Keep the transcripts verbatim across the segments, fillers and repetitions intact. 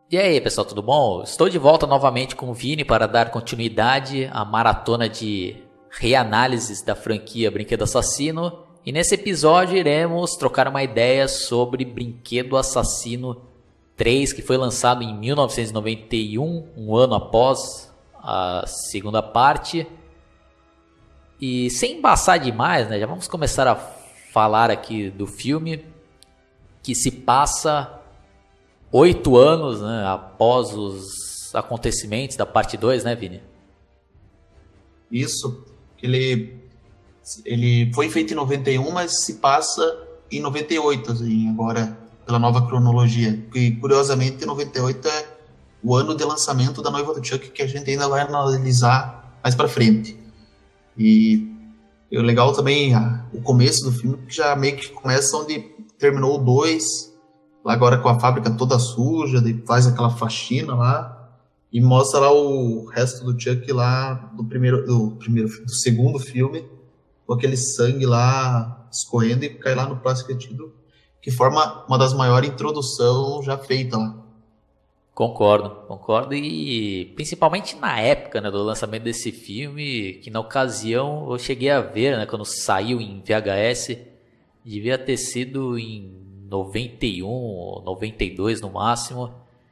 E aí, pessoal, tudo bom? Estou de volta novamente com o Vini para dar continuidade à maratona de reanálises da franquia Brinquedo Assassino. E nesse episódio iremos trocar uma ideia sobre Brinquedo Assassino três, que foi lançado em mil novecentos e noventa e um, um ano após a segunda parte. E sem embaçar demais, né, já vamos começar a falar aqui do filme, que se passa oito anos, né, após os acontecimentos da parte dois, né, Vini? Isso, ele, ele foi feito em noventa e um, mas se passa em noventa e oito, assim, agora, pela nova cronologia. E, curiosamente, noventa e oito é o ano de lançamento da Noiva do Chuck, que a gente ainda vai analisar mais pra frente. E é legal também a, o começo do filme, que já meio que começa onde terminou o dois, lá agora com a fábrica toda suja, daí faz aquela faxina lá e mostra lá o resto do Chuck lá do primeiro, do primeiro, do segundo filme, com aquele sangue lá escorrendo e cai lá no plástico retido, que forma uma das maiores introduções já feita lá. Concordo, concordo, e principalmente na época, né, do lançamento desse filme, que na ocasião eu cheguei a ver, né, quando saiu em V H S, devia ter sido em noventa e um ou noventa e dois no máximo,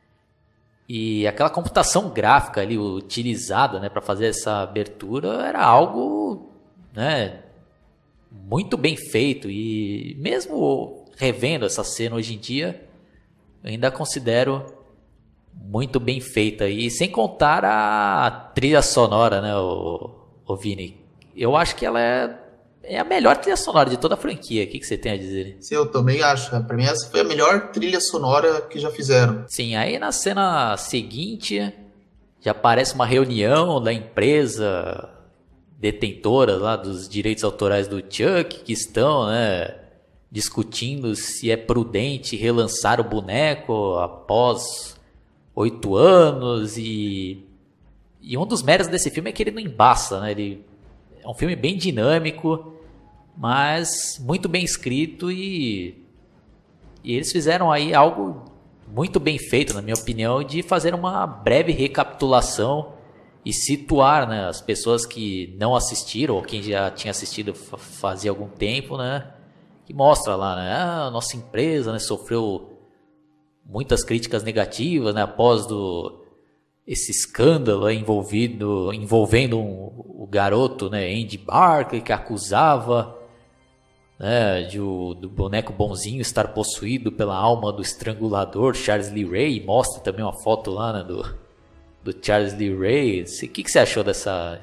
e aquela computação gráfica ali utilizada, né, para fazer essa abertura era algo, né, muito bem feito, e mesmo revendo essa cena hoje em dia, eu ainda considero muito bem feita, e sem contar a trilha sonora, né, o, o Vini, eu acho que ela é É a melhor trilha sonora de toda a franquia. O que, que você tem a dizer? Sim, eu também acho. Pra mim essa foi a melhor trilha sonora que já fizeram. Sim, aí na cena seguinte já aparece uma reunião da empresa detentora lá dos direitos autorais do Chuck, que estão, né, discutindo se é prudente relançar o boneco após oito anos. E, e um dos méritos desse filme é que ele não embaça, né? Ele é um filme bem dinâmico, mas muito bem escrito, e, e eles fizeram aí algo muito bem feito, na minha opinião, de fazer uma breve recapitulação e situar, né, as pessoas que não assistiram, ou quem já tinha assistido fazia algum tempo, né, que mostra lá, né, ah, a nossa empresa, né, sofreu muitas críticas negativas, né, após do esse escândalo envolvido, envolvendo um, o garoto, né, Andy Barker, que acusava, né, de o, do boneco bonzinho estar possuído pela alma do estrangulador Charles Lee Ray. Mostra também uma foto lá, né, do, do Charles Lee Ray. O que, que você achou dessa,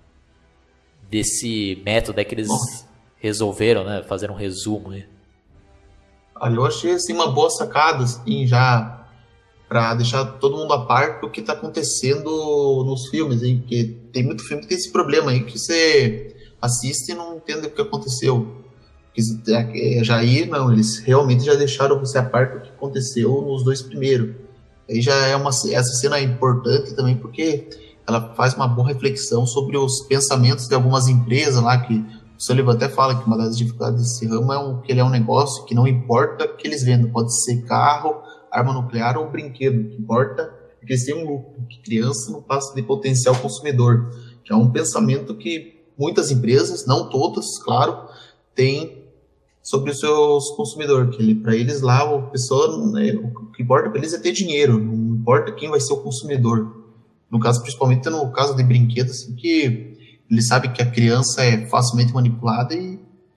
desse método aí que eles Bom. resolveram, né, fazer um resumo, né? Olha, eu achei assim, uma boa sacada, assim, já para deixar todo mundo a par do que está acontecendo nos filmes, hein? Porque tem muito filme que tem esse problema aí, que você assiste e não entende o que aconteceu. Porque já aí, não, eles realmente já deixaram você a par do que aconteceu nos dois primeiros. Aí já é uma, essa cena é importante também, porque ela faz uma boa reflexão sobre os pensamentos de algumas empresas lá, que o Sullivan até fala que uma das dificuldades desse ramo é um, que ele é um negócio que não importa o que eles vendam, pode ser carro, arma nuclear ou brinquedo, o que importa é que eles têm um lucro, que criança não passa de potencial consumidor, que é um pensamento que muitas empresas, não todas, claro, têm sobre os seus consumidores, que ele, para eles lá, a pessoa, né, o que importa para eles é ter dinheiro, não importa quem vai ser o consumidor. No caso, principalmente no caso de brinquedos, assim, que eles sabem que a criança é facilmente manipulada e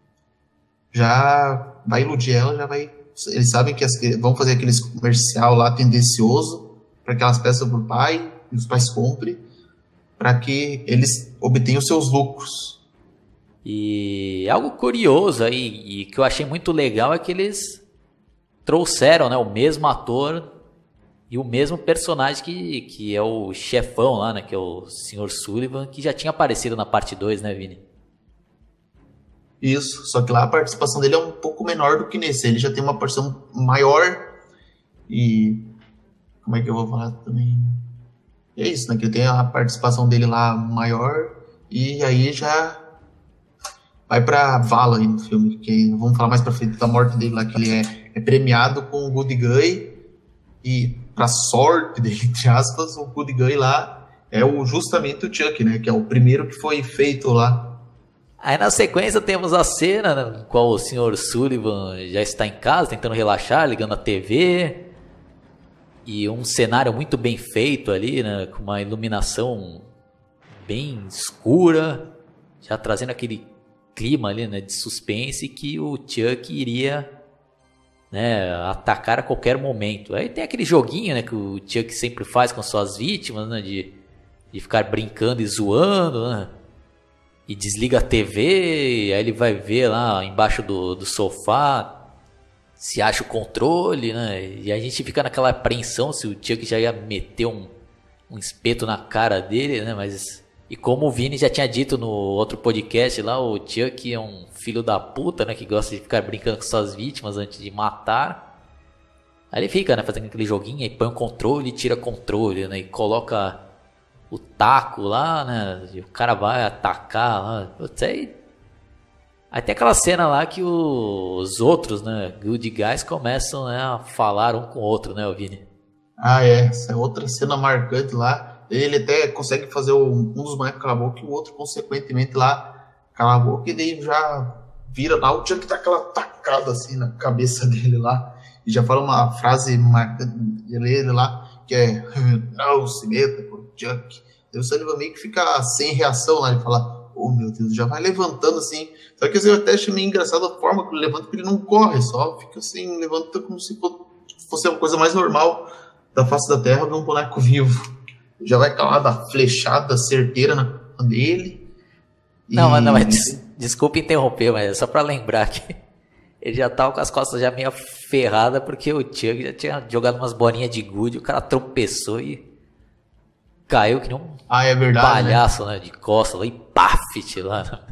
já vai iludir ela, já vai. Eles sabem que as, vão fazer aqueles comercial lá tendencioso para que elas peçam para o pai e os pais comprem para que eles obtenham os seus lucros. E algo curioso aí, e que eu achei muito legal, é que eles trouxeram, né, o mesmo ator e o mesmo personagem que, que é o chefão lá, né, que é o senhor Sullivan, que já tinha aparecido na parte dois, né, Vini? Isso, só que lá a participação dele é um pouco menor do que nesse. Ele já tem uma participação maior e... Como é que eu vou falar também? E é isso, né? Que tem a participação dele lá maior e aí já vai pra vala aí no filme. Que vamos falar mais pra frente da morte dele lá, que ele é, é premiado com o Good Guy e pra sorte dele, entre aspas, o Good Guy lá é o, justamente o Chuck, né? Que é o primeiro que foi feito lá. Aí na sequência temos a cena na né, qual o senhor Sullivan já está em casa, tentando relaxar, ligando a T V. E um cenário muito bem feito ali, né? Com uma iluminação bem escura, já trazendo aquele clima ali, né, de suspense que o Chuck iria, né, atacar a qualquer momento. Aí tem aquele joguinho, né, que o Chuck sempre faz com suas vítimas, né, de, de ficar brincando e zoando, né, e desliga a T V, aí ele vai ver lá embaixo do, do sofá se acha o controle, né, e a gente fica naquela apreensão se o Chuck já ia meter um, um espeto na cara dele, né, mas... E como o Vini já tinha dito no outro podcast lá, o Chuck é um filho da puta, né? Que gosta de ficar brincando com suas vítimas antes de matar. Aí ele fica, né? Fazendo aquele joguinho, aí põe o controle e tira controle, né? E coloca o taco lá, né? E o cara vai atacar lá. Putz, aí... aí tem aquela cena lá que os outros, né? Good Guys começam, né, a falar um com o outro, né, o Vini? Ah, é. Essa é outra cena marcante lá. Ele até consegue fazer o, um dos bonecos calar a boca e o outro, consequentemente, lá calar a boca. E daí já vira lá. O Chuck tá aquela tacada assim na cabeça dele lá. E já fala uma frase marcante dele lá, que é: não se meta com o Chuck. Daí o Sullivan meio que fica sem reação lá. Ele fala: oh meu Deus, já vai levantando assim. Só que eu até achei meio engraçado a forma que ele levanta, porque ele não corre, só fica assim, levanta como se fosse a coisa mais normal da face da terra de um boneco vivo. Já vai calar da flechada certeira na cama dele. E... Não, não, mas des, desculpa interromper, mas é só pra lembrar que ele já tava com as costas já meio ferradas, porque o Chuck já tinha jogado umas bolinhas de gude, o cara tropeçou e caiu que nem um ah, é verdade, palhaço, né? né, de costas lá, e pafit lá.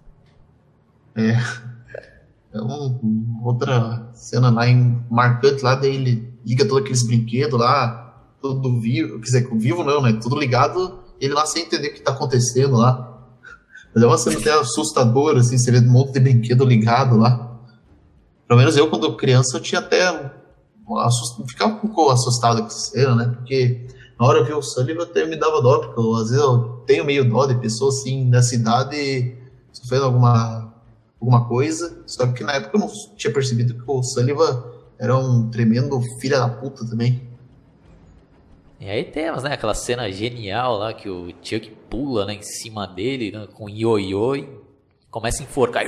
É. É uma, outra cena lá em, marcante lá, daí ele liga todos aqueles brinquedos lá, tudo vivo, quer dizer, vivo não, né? Tudo ligado, ele lá sem entender o que tá acontecendo lá. Mas é uma cena até assustadora, assim, você vê um monte de brinquedo ligado lá. Pelo menos eu, quando criança, eu tinha até... Assust... ficava um pouco assustado com essa cena, né? Porque na hora eu vi o Sullivan até me dava dó, porque eu, às vezes eu tenho meio dó de pessoas, assim, na cidade sofrendo alguma, alguma coisa. Só que na época eu não tinha percebido que o Sullivan era um tremendo filho da puta também. E aí temos, né, aquela cena genial lá que o Chuck pula, né, em cima dele, né, com ioiô e começa a enforcar.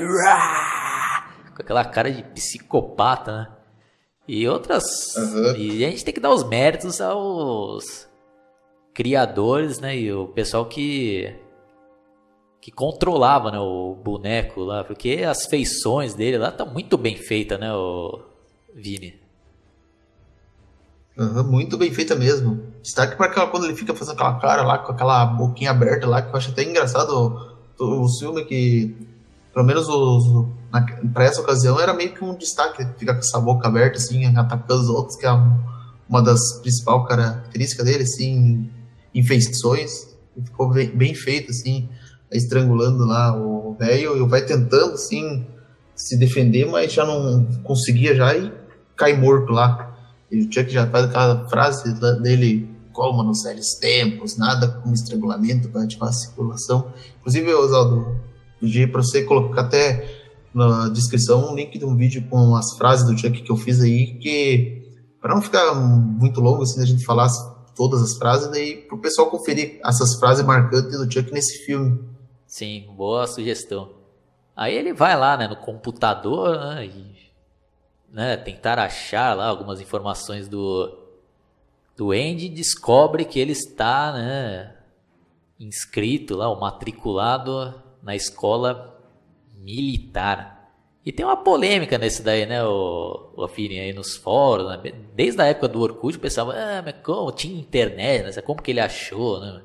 Com aquela cara de psicopata, né? E outras... Uhum. E a gente tem que dar os méritos aos criadores, né, e o pessoal que... que controlava, né, o boneco lá, porque as feições dele lá estão muito bem feitas, né, o Vini? Uhum, muito bem feita mesmo. Destaque para aquela, quando ele fica fazendo aquela cara lá, com aquela boquinha aberta lá, que eu acho até engraçado o, o filme que, pelo menos para essa ocasião, era meio que um destaque, ficar com essa boca aberta, assim, atacando os outros, que é uma das principais características dele, assim, em feições. Ficou bem, bem feito, assim, estrangulando lá o velho, e vai tentando, assim, se defender, mas já não conseguia já e cai morto lá. E o Chuck já faz aquela frase dele: como nos velhos tempos, nada como estrangulamento para ativar a circulação. Inclusive, Oswaldo, pedi para você colocar até na descrição um link de um vídeo com as frases do Chuck que eu fiz aí, que para não ficar muito longo assim, a gente falar todas as frases, daí para o pessoal conferir essas frases marcantes do Chuck nesse filme. Sim, boa sugestão. Aí ele vai lá, né, no computador, né, e né, tentar achar lá algumas informações do, do Andy, descobre que ele está, né, inscrito lá, ou matriculado na escola militar. E tem uma polêmica nesse daí, né, o, o Afine, aí nos fóruns, né? Desde a época do Orkut, pensava, ah, mas como? Tinha internet, né? Como que ele achou, né?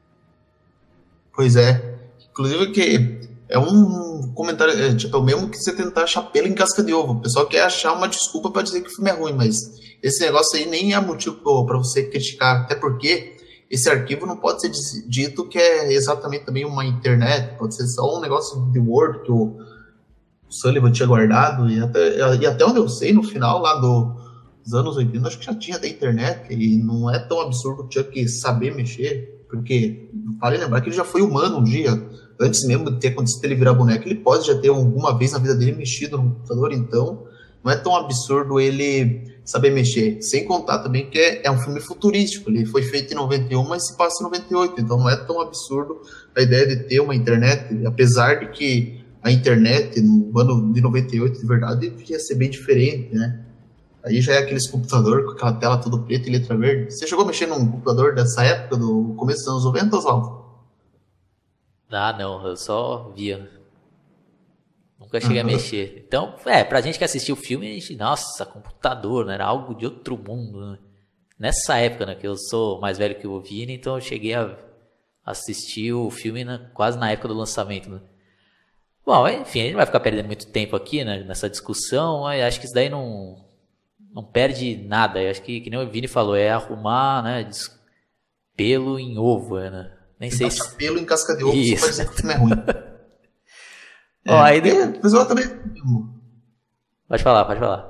Pois é. Inclusive que é um comentário, é, tipo, é o mesmo que você tentar achar pelo em casca de ovo. O pessoal quer achar uma desculpa para dizer que o filme é ruim, mas esse negócio aí nem é motivo para você criticar, até porque esse arquivo não pode ser dito que é exatamente também uma internet, pode ser só um negócio de Word que o Sullivan tinha guardado, e até, e até onde eu sei, no final lá do nos anos oitenta, acho que já tinha até internet, e não é tão absurdo o Chuck saber mexer, porque vale lembrar que ele já foi humano um dia, antes mesmo de ter acontecido ele virar boneco, ele pode já ter alguma vez na vida dele mexido no computador, então não é tão absurdo ele saber mexer. Sem contar também que é, é um filme futurístico, ele foi feito em noventa e um, mas se passa em noventa e oito, então não é tão absurdo a ideia de ter uma internet, apesar de que a internet no ano de noventa e oito, de verdade, ia ser bem diferente, né? Aí já é aqueles computador com aquela tela toda preta e letra verde. Você chegou a mexer num computador dessa época, do começo dos anos noventa, Oswaldo? Ah, não, eu só via. Nunca cheguei Uhum. a mexer. Então, é, pra gente que assistiu o filme, a gente, nossa, computador, né? Era algo de outro mundo, né? Nessa época, né? Que eu sou mais velho que o Vini, então eu cheguei a assistir o filme na, quase na época do lançamento, né? Bom, enfim, a gente não vai ficar perdendo muito tempo aqui, né? Nessa discussão, mas acho que isso daí não, não perde nada. Eu acho que, que nem o Vini falou, é arrumar, né? Pelo em ovo, né? Nem sei se... Pelo em casca de ovo, isso. só pra dizer que o filme é ruim. É, Ó, aí de... é, mas eu também... Pode falar, pode falar.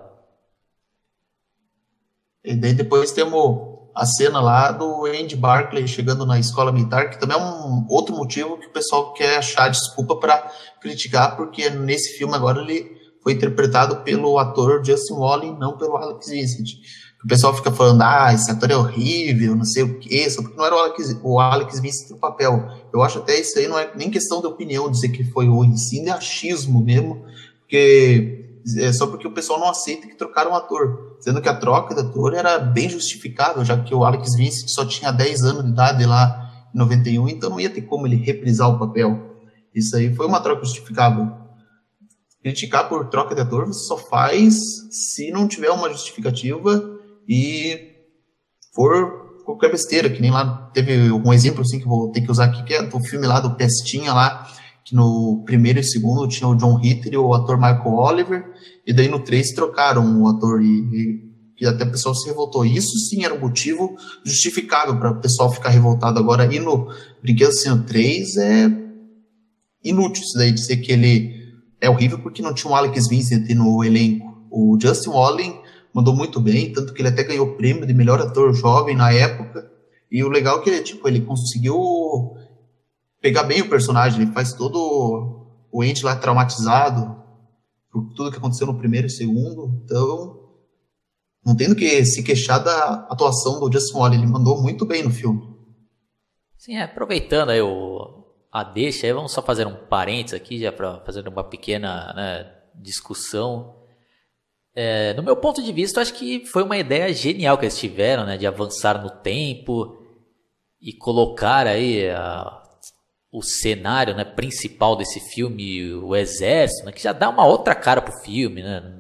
E daí depois temos a cena lá do Andy Barclay chegando na escola militar, que também é um outro motivo que o pessoal quer achar desculpa para criticar, porque nesse filme agora ele foi interpretado pelo ator Justin Walling, não pelo Alex Vincent. O pessoal fica falando, ah, esse ator é horrível, não sei o que, só porque não era o Alex, o Alex Vincent no papel. Eu acho até isso aí não é nem questão de opinião dizer que foi ruim, sim de achismo mesmo, porque é só porque o pessoal não aceita que trocaram o ator, sendo que a troca de ator era bem justificável, já que o Alex Vincent só tinha dez anos de idade lá em noventa e um, então não ia ter como ele reprisar o papel. Isso aí foi uma troca justificável. Criticar por troca de ator você só faz se não tiver uma justificativa e for qualquer besteira, que nem lá teve um exemplo assim que eu vou ter que usar aqui, que é do filme lá do Pestinha lá, que no primeiro e segundo tinha o John Ritter e o ator Michael Oliver, e daí no três trocaram o ator e, e, e até o pessoal se revoltou. Isso sim era um motivo justificável para o pessoal ficar revoltado. Agora, e no Brinquedo Assassino três é inútil isso daí dizer que ele é horrível porque não tinha o Alex Vincent no elenco. O Justin Walling mandou muito bem, tanto que ele até ganhou o prêmio de melhor ator jovem na época, e o legal é que ele, tipo, ele conseguiu pegar bem o personagem, ele faz todo o Andy lá traumatizado por tudo que aconteceu no primeiro e segundo, então não tendo que se queixar da atuação do Justin Walling, ele mandou muito bem no filme. Sim, é, aproveitando aí o, a deixa, aí vamos só fazer um parênteses aqui, já para fazer uma pequena, né, discussão. É, no meu ponto de vista, eu acho que foi uma ideia genial que eles tiveram, né, de avançar no tempo e colocar aí a, o cenário, né, principal desse filme, o exército, né, que já dá uma outra cara pro filme, né.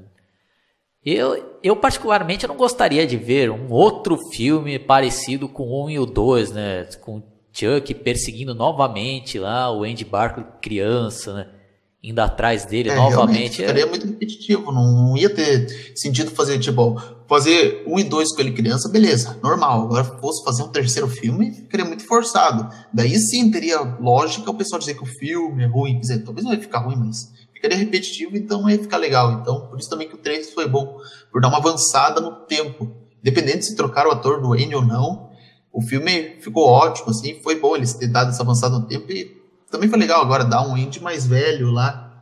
Eu, eu particularmente eu não gostaria de ver um outro filme parecido com o um e o dois, né, com o Chuck perseguindo novamente lá o Andy Barclay criança, né, indo atrás dele é, novamente. Ficaria muito repetitivo, não ia ter sentido fazer, tipo, fazer um e dois com ele criança, beleza, normal. Agora, se fosse fazer um terceiro filme, ficaria muito forçado. Daí sim teria lógica o pessoal dizer que o filme é ruim, quer dizer, talvez não ia ficar ruim, mas ficaria repetitivo, então não ia ficar legal. Então, por isso também que o três foi bom, por dar uma avançada no tempo. Independente se trocaram o ator do Andy ou não, o filme ficou ótimo, assim, foi bom eles terem dado essa avançada no tempo e também foi legal agora dar um Andy mais velho lá,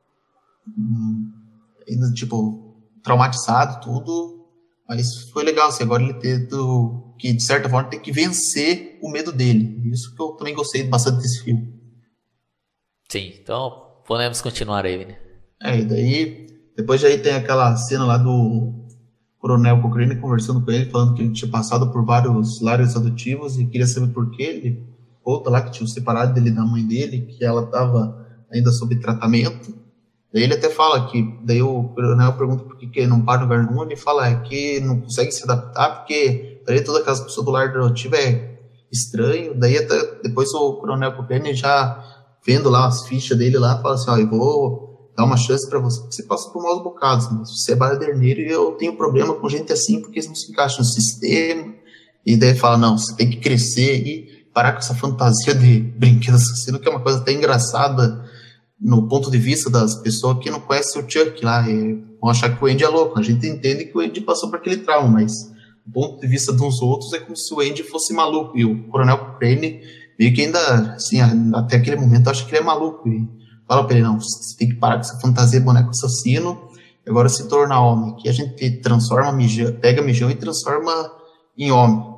hum, ainda, tipo, traumatizado, tudo, mas foi legal, assim, agora ele ter do, que, de certa forma, tem que vencer o medo dele. Isso que eu também gostei bastante desse filme. Sim, então podemos continuar aí, né? É, e daí, depois aí tem aquela cena lá do Coronel Cochrane conversando com ele, falando que ele tinha passado por vários lares adotivos e queria saber por quê. Ele conta lá que tinham separado dele da mãe dele, que ela estava ainda sob tratamento. Daí ele até fala que, daí o Coronel pergunta por que, que ele não para no lugar nenhum, ele fala é que não consegue se adaptar, porque para ele todas aquelas pessoas do lar adotivo é estranho. Daí até depois o Coronel Cochrane já vendo lá as fichas dele lá, fala assim, ó, eu vou dar uma chance para você, você passa por maus bocados, mas você é baderneiro e eu tenho problema com gente assim, porque eles não se encaixam no sistema. E daí ele fala, não, você tem que crescer e parar com essa fantasia de brinquedo assassino, que é uma coisa até engraçada no ponto de vista das pessoas que não conhecem o Chuck lá. E vão achar que o Andy é louco. A gente entende que o Andy passou por aquele trauma, mas do ponto de vista dos outros é como se o Andy fosse maluco. E o Coronel Crane meio que ainda, assim, até aquele momento acha que ele é maluco. E fala pra ele, não, você tem que parar com essa fantasia boneco assassino e agora se tornar homem. Que a gente transforma mijão, pega mijão e transforma em homem.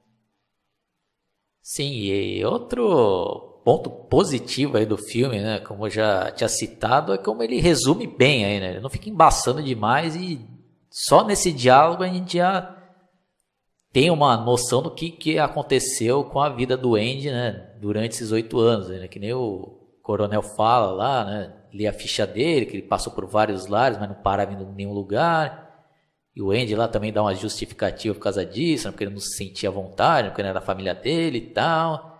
Sim, e outro ponto positivo aí do filme, né, como eu já tinha citado, é como ele resume bem aí, né, ele não fica embaçando demais e só nesse diálogo a gente já tem uma noção do que, que aconteceu com a vida do Andy, né, durante esses oito anos, né, que nem o coronel fala lá, né, lê a ficha dele, que ele passou por vários lares, mas não parava em nenhum lugar. E o Andy lá também dá uma justificativa por causa disso, né? Porque ele não se sentia à vontade, porque não era da família dele e tal.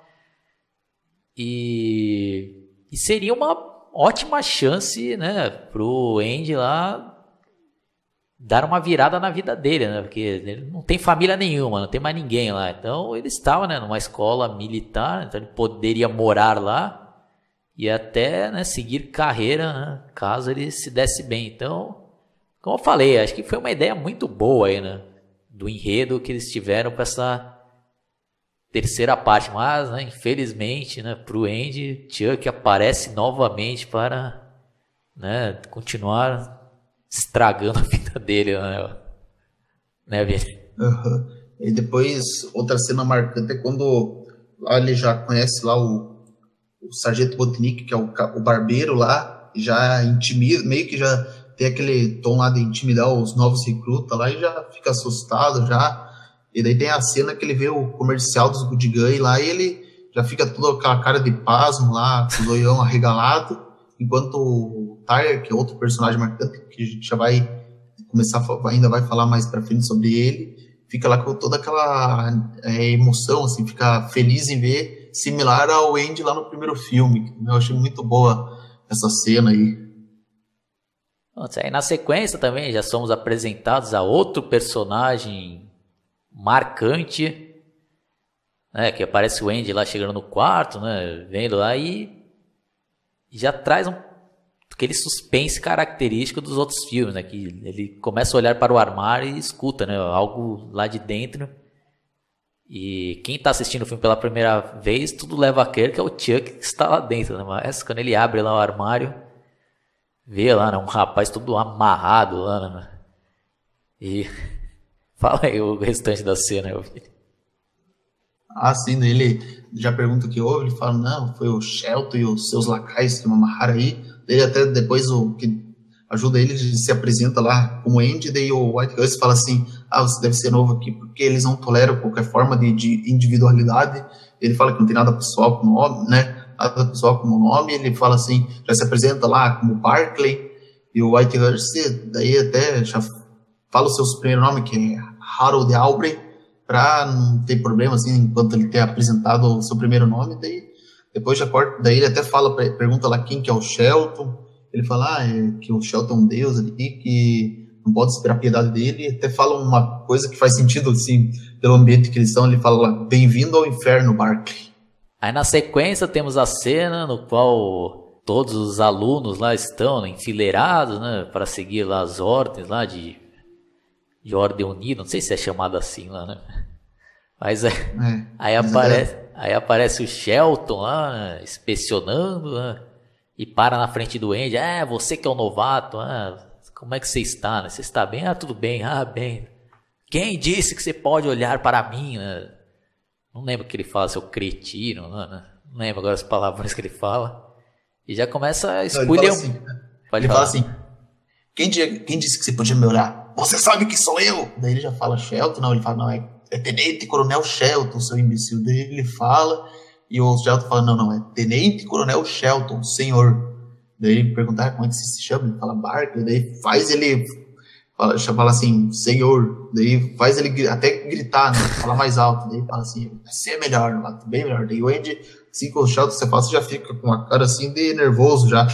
E, e seria uma ótima chance, né, pro Andy lá dar uma virada na vida dele, né? Porque ele não tem família nenhuma, não tem mais ninguém lá. Então ele estava, né, numa escola militar, então ele poderia morar lá e até, né, seguir carreira, né, caso ele se desse bem. Então, como eu falei, acho que foi uma ideia muito boa aí, né, do enredo que eles tiveram para essa terceira parte, mas, né, infelizmente, né, pro Andy, Chuck aparece novamente para, né, continuar estragando a vida dele, né, né, Vini? Uhum. E depois, outra cena marcante é quando lá ele já conhece lá o, o Sargento Botnick, que é o, o barbeiro lá, já intimida, meio que já tem aquele tom lá de intimidar os novos recrutas lá e já fica assustado já. E daí tem a cena que ele vê o comercial dos Good Guy lá e ele já fica toda aquela cara de pasmo lá, com o zoião arregalado, enquanto o Tyler, que é outro personagem marcante, que a gente já vai começar, ainda vai falar mais pra frente sobre ele, fica lá com toda aquela é, emoção, assim, fica feliz em ver, similar ao Andy lá no primeiro filme. Eu achei muito boa essa cena aí. Aí na sequência também já somos apresentados a outro personagem marcante, né, que aparece o Andy lá chegando no quarto, né, vendo lá e já traz um, aquele suspense característico dos outros filmes, né, que ele começa a olhar para o armário e escuta, né, algo lá de dentro. E quem está assistindo o filme pela primeira vez, tudo leva a crer que é o Chuck que está lá dentro, né, mas quando ele abre lá o armário, vê lá, né, um rapaz todo amarrado lá, né, e fala aí o restante da cena. Eu... Ah, sim, ele já pergunta o que houve, ele fala, não, foi o Shelton e os seus lacaios que me amarraram aí. Ele até depois o que ajuda ele, ele se apresenta lá como Andy, daí o White Gus fala assim, ah, você deve ser novo aqui porque eles não toleram qualquer forma de, de individualidade. Ele fala que não tem nada pessoal com o nome, né, nada pessoal com o nome, ele fala assim, já se apresenta lá como Barclay, e o White Gus daí até já fala o seu primeiro nome, que é Harold Aubrey, para não ter problema, assim, enquanto ele ter apresentado o seu primeiro nome, daí depois já corta, daí ele até fala, pergunta lá quem que é o Shelton, ele fala ah, é, que o Shelton é um deus ali, que não pode esperar a piedade dele, e até fala uma coisa que faz sentido, assim, pelo ambiente que eles estão, ele fala lá, bem-vindo ao inferno, Barclay. Aí na sequência temos a cena no qual todos os alunos lá estão, né, enfileirados, né, para seguir lá as ordens lá de de ordem unida, não sei se é chamado assim lá, né? Mas é, é, aí, aparece, é. aí aparece o Shelton lá, né, inspecionando, né, e para na frente do Andy, é, você que é o novato, ah, como é que você está, né? Você está bem? Ah, tudo bem, ah, bem. Quem disse que você pode olhar para mim, né? Não lembro o que ele fala, seu cretino, né? Não lembro agora as palavras que ele fala. E já começa a escolher... Ele fala assim, Pode ele falar. fala assim quem, quem disse que você podia me olhar? Você sabe que sou eu? Daí ele já fala Shelton, não, ele fala, não, é, é Tenente Coronel Shelton, seu imbecil. Daí ele fala, e o Shelton fala, não, não, é Tenente Coronel Shelton, senhor. Daí ele pergunta, ah, como é que você se chama? Ele fala Barclay, daí faz ele, fala, fala assim, senhor. Daí faz ele até gritar, né, falar mais alto. Daí fala assim, você é melhor, bem melhor. Daí o Andy, assim com o Shelton, você fala, você já fica com uma cara assim de nervoso já.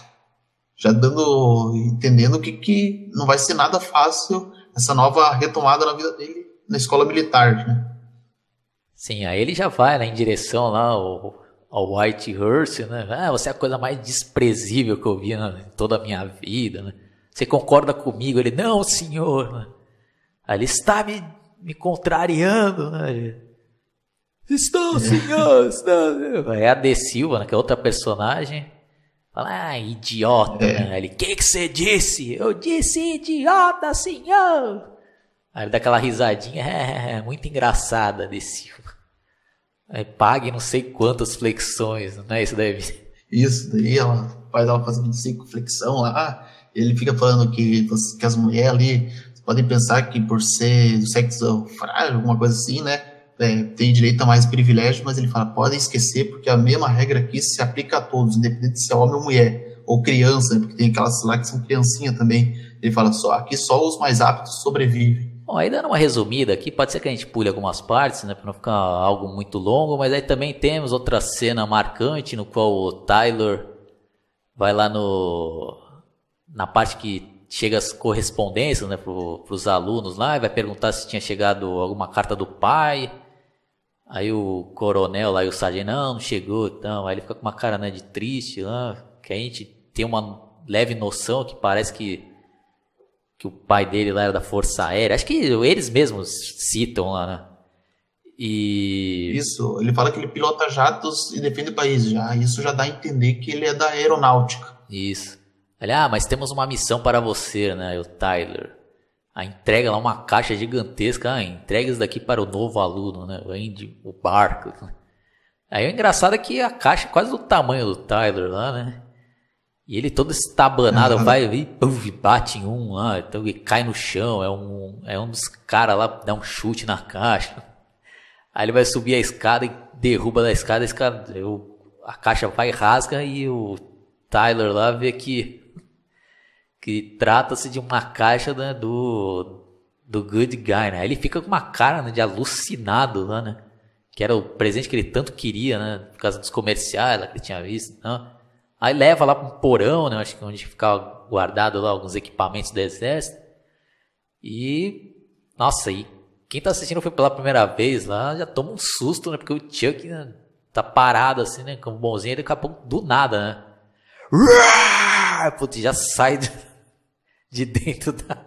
Já dando, entendendo que, que não vai ser nada fácil essa nova retomada na vida dele na escola militar, né? Sim, aí ele já vai, né, em direção lá ao, ao Whitehurst, né? Ah, você é a coisa mais desprezível que eu vi, né, em toda a minha vida, né? Você concorda comigo? Ele, não, senhor. Aí ele está me, me contrariando, né? Estou, senhor, estou. Aí a De Silva, né, que é outra personagem, fala, ah, idiota, é. né? Ele, o que que você disse? Eu disse idiota, senhor. Aí ele dá aquela risadinha, é, muito engraçada, De Silva. Aí pague não sei quantas flexões, não é isso, David? Isso, daí ela faz ela fazendo cinco flexão lá, ele fica falando que, que as mulheres ali podem pensar que por ser do sexo frágil, alguma coisa assim, né? É, tem direito a mais privilégios, mas ele fala, podem esquecer, porque a mesma regra aqui se aplica a todos, independente se é homem ou mulher, ou criança, né, porque tem aquelas lá que são criancinha também. Ele fala, só aqui só os mais aptos sobrevivem. Bom, aí dando uma resumida aqui, pode ser que a gente pule algumas partes, né, para não ficar algo muito longo, mas aí também temos outra cena marcante, no qual o Tyler vai lá no na parte que chega as correspondências, né, pro, pros alunos lá, e vai perguntar se tinha chegado alguma carta do pai. Aí o coronel lá e o sargento, não, não chegou, então. Aí ele fica com uma cara, né, de triste lá, que a gente tem uma leve noção que parece que, que o pai dele lá era da Força Aérea. Acho que eles mesmos citam lá, né? E... Isso, ele fala que ele pilota jatos e defende o país já. Isso já dá a entender que ele é da aeronáutica. Isso. Ele, ah, mas temos uma missão para você, né, o Tyler. A entrega lá uma caixa gigantesca, ah, entrega isso daqui para o novo aluno, né, o Andy, o barco. Aí o engraçado é que a caixa é quase do tamanho do Tyler lá, né, e ele todo estabanado, uhum. vai e puff, bate em um lá, então ele cai no chão, é um, é um dos caras lá, dá um chute na caixa. Aí ele vai subir a escada e derruba da escada, a, escada, a caixa vai e rasga e o Tyler lá vê que que trata-se de uma caixa, né, do, do Good Guy, né? Aí ele fica com uma cara, né, de alucinado lá, né? Que era o presente que ele tanto queria, né? Por causa dos comerciais lá que ele tinha visto. Né? Aí leva lá para um porão, né? Acho que onde ficava guardado lá alguns equipamentos do exército. E, nossa, e quem tá assistindo foi pela primeira vez lá, já toma um susto, né? Porque o Chuck, né, tá parado assim, né? Como bonzinho, e daqui a pouco, do nada, né? Putz, já sai de, de dentro da,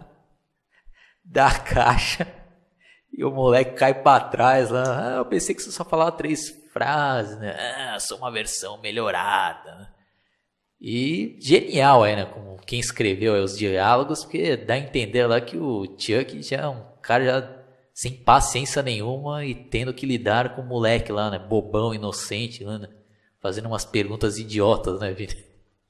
da caixa e o moleque cai pra trás lá. Ah, eu pensei que você só falava três frases, né? Ah, sou uma versão melhorada. E genial aí, né? Como quem escreveu aí os diálogos, porque dá a entender lá que o Chuck já é um cara já sem paciência nenhuma e tendo que lidar com o moleque lá, né? Bobão, inocente, né? Fazendo umas perguntas idiotas, né, Vini?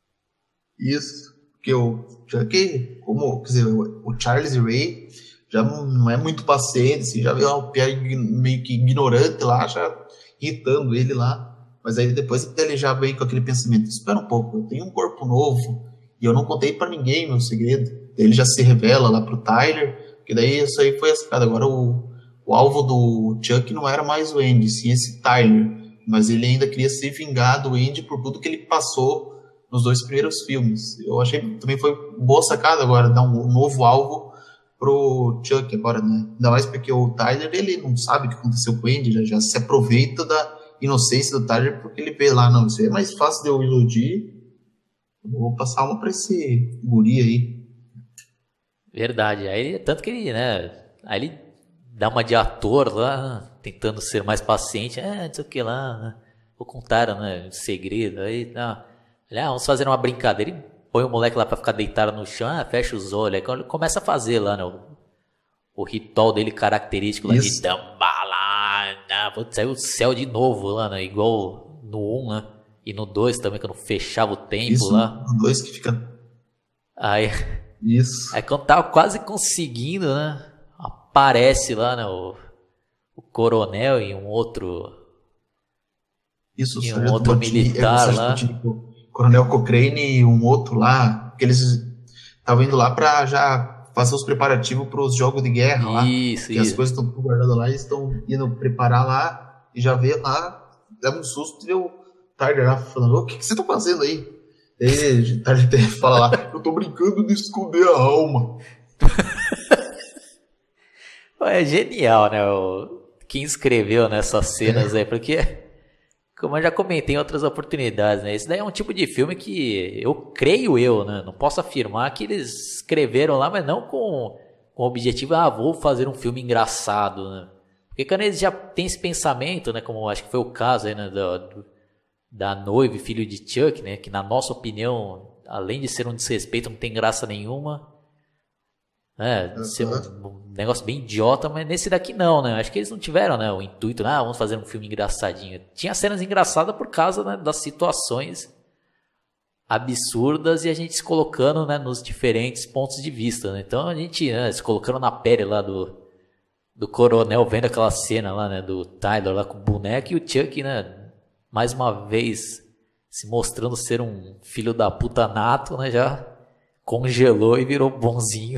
Isso, porque o Chuck, como, quer dizer, o Charles Ray já não é muito paciente, assim, já vê uma piada meio que ignorante lá, já irritando ele lá, mas aí depois ele já vem com aquele pensamento, espera um pouco, eu tenho um corpo novo e eu não contei pra ninguém meu segredo. Daí ele já se revela lá pro Tyler, que daí isso aí foi a sacada. Agora o, o alvo do Chuck não era mais o Andy, sim esse Tyler, mas ele ainda queria se vingar do Andy por tudo que ele passou nos dois primeiros filmes. Eu achei também foi boa sacada agora, dar um novo alvo pro Chuck agora, né? Ainda mais porque o Tyler, ele não sabe o que aconteceu com o Andy, já, já se aproveita da inocência do Tyler, porque ele vê lá, não, isso aí é mais fácil de eu iludir, eu vou passar uma pra esse guri aí. Verdade, aí tanto que ele, né, aí ele dá uma de ator lá, tentando ser mais paciente, ah, não sei o que lá, né? Vou contar, né, um segredo, aí, tá. Ah, vamos fazer uma brincadeira e põe o moleque lá pra ficar deitado no chão, ah, fecha os olhos, aí ele começa a fazer lá, né, o, o ritual dele característico lá. Isso. De Dambalana, putz, saiu o céu de novo lá, né, igual no um, né, e no dois também, quando fechava o tempo. Isso, lá. No dois que fica... Aí, isso. Aí quando tava quase conseguindo, né, aparece lá, né, o, o coronel e um outro... Isso, e um outro militar lá. Coronel Cochrane e um outro lá, que eles estavam indo lá para já fazer os preparativos para os jogos de guerra lá. Isso, que isso. As coisas estão guardadas lá, eles estão indo preparar lá e já vê lá, dá um susto e vê o Tyler lá falando, o que, que você tá fazendo aí? E o Tyler fala lá, eu tô brincando de esconder a alma. É genial, né? O... Quem escreveu nessas cenas aí, porque como eu já comentei em outras oportunidades, né? Esse daí é um tipo de filme que eu creio eu, né? Não posso afirmar que eles escreveram lá, mas não com, com o objetivo, ah, vou fazer um filme engraçado, né? Porque quando eles já têm esse pensamento, né? Como acho que foi o caso aí, né? Da, do, da noiva e filho de Chuck, né? Que na nossa opinião, além de ser um desrespeito, não tem graça nenhuma. É, Uhum. ser um, um negócio bem idiota, mas nesse daqui não, né? Acho que eles não tiveram, né, o intuito, né? Ah, vamos fazer um filme engraçadinho. Tinha cenas engraçadas por causa, né, das situações absurdas e a gente se colocando, né, nos diferentes pontos de vista, né? Então a gente, né, se colocando na pele lá do, do coronel, vendo aquela cena lá, né, do Tyler lá com o boneco e o Chuck, né, mais uma vez se mostrando ser um filho da puta nato, né, já congelou e virou bonzinho.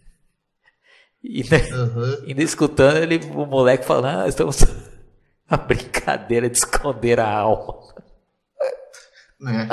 E né, Uhum. ainda escutando ele, o moleque falando, ah, estamos a brincadeira de esconder a alma. Né?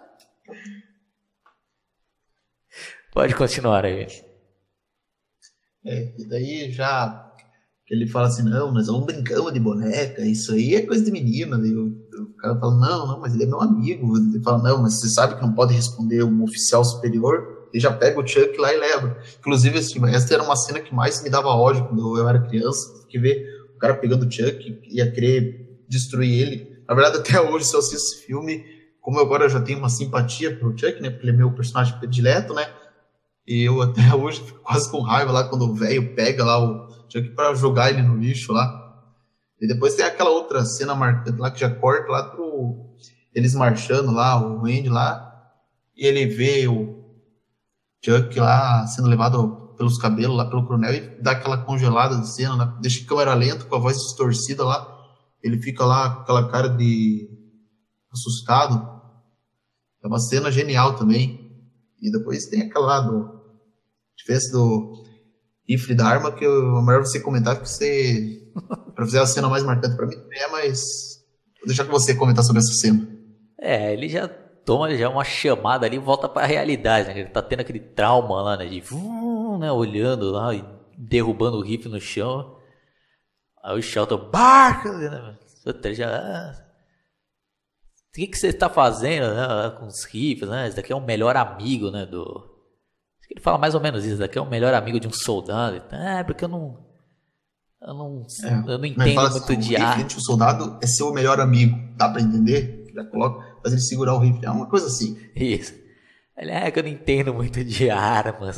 Pode continuar aí. É, e daí já ele fala assim, não, nós vamos brincando de boneca, isso aí é coisa de menina. Daí o, o cara fala, não, não, mas ele é meu amigo. Ele fala, não, mas você sabe que não pode responder um oficial superior. Ele já pega o Chuck lá e leva. Inclusive, assim, essa era uma cena que mais me dava ódio quando eu era criança, porque ver o cara pegando o Chuck e ia querer destruir ele. Na verdade, até hoje, se eu assisto esse filme, como eu agora já tenho uma simpatia pelo Chuck, né, porque ele é meu personagem predileto, né, e eu até hoje fico quase com raiva lá quando o velho pega lá o Chuck pra jogar ele no lixo lá. E depois tem aquela outra cena marcante lá que já corta lá pro eles marchando lá, o Andy lá, e ele vê o Chuck lá sendo levado pelos cabelos lá pelo coronel e dá aquela congelada de cena, né? Deixa a câmera lenta com a voz distorcida lá. Ele fica lá com aquela cara de assustado. É uma cena genial também. E depois tem aquela lá do diferença do rifle da arma que eu, é melhor você comentar que você para fazer a cena mais marcante para mim é, mas vou deixar com você comentar sobre essa cena. É, ele já toma já uma chamada ali e volta pra realidade, né? Ele tá tendo aquele trauma lá, né? De vum, né? Olhando lá e derrubando o rifle no chão. Aí o Shelton, barca! Né? Já, ah, o que, que você tá fazendo, né? Com os rifles, né? Esse daqui é um melhor amigo, né? Do... Acho que ele fala mais ou menos isso. Esse daqui é um melhor amigo de um soldado. Ah, é porque eu não... Eu não, É, eu não entendo fala muito assim, de o ar. rifle de um soldado é seu melhor amigo. Dá pra entender? Já coloca, faz ele segurar o rifle. É uma coisa assim. Isso. Ele, é que eu não entendo muito de armas.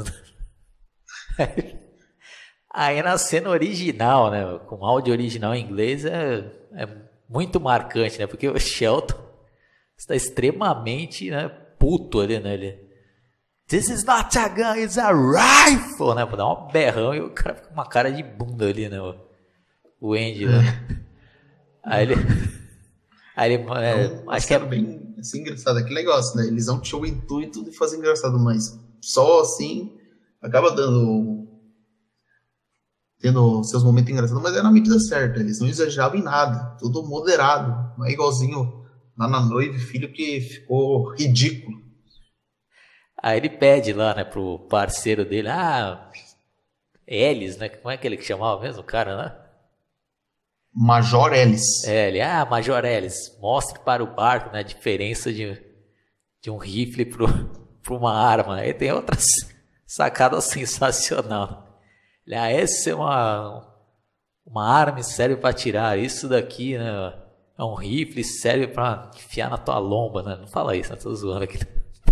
Aí na cena original, né, com áudio original em inglês, é, é muito marcante, né, porque o Shelton está extremamente, né, puto ali, né, ele, this is not a gun, it's a rifle, né, dá um berrão e o cara fica com uma cara de bunda ali, né, o, o Andy, né. Aí ele... Aí ele, é, Então, acho que é bem assim, engraçado. Que negócio, né? Eles não tinham o intuito de fazer engraçado, mas só assim acaba dando tendo seus momentos engraçados, mas é na medida certa. Eles não exageravam em nada, tudo moderado. Não é igualzinho lá na noiva e filho que ficou ridículo. Aí ele pede lá, né, pro parceiro dele, ah, Ellis, né? Como é que ele que chamava mesmo o cara, né? Major Ellis. É, ele, ah, Major Ellis, mostre para o barco, né, a diferença de, de um rifle para uma arma. Aí tem outra sacada sensacional. Ele, ah, essa é uma, uma arma e serve para atirar. Isso daqui, né, é um rifle e serve para enfiar na tua lomba, né? Não fala isso, né? Tô zoando aqui.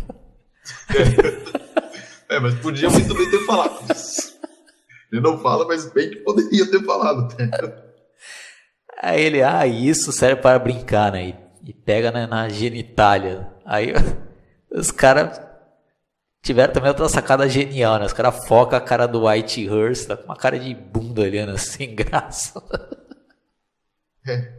É, mas podia muito bem ter falado isso. Ele não fala, mas bem que poderia ter falado. Aí ele, ah, isso serve para brincar, né? E, e pega, né, na genitália. Aí os caras tiveram também outra sacada genial, né? Os caras focam a cara do White Hearst, tá com uma cara de bunda olhando assim, graça. É.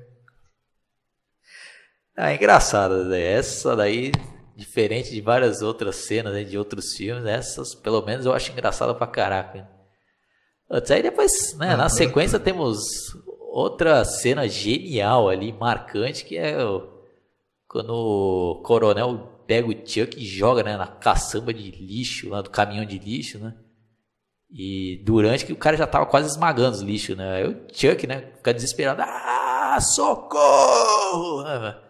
Ah, é engraçado, né? Essa daí, diferente de várias outras cenas, né, de outros filmes, essas pelo menos eu acho engraçada pra caraca. Aí depois, né, na sequência temos outra cena genial ali, marcante, que é o, quando o coronel pega o Chuck e joga, né, na caçamba de lixo, lá do caminhão de lixo, né? E durante que o cara já tava quase esmagando os lixos, né? Aí o Chuck, né, fica desesperado. Ah, socorro!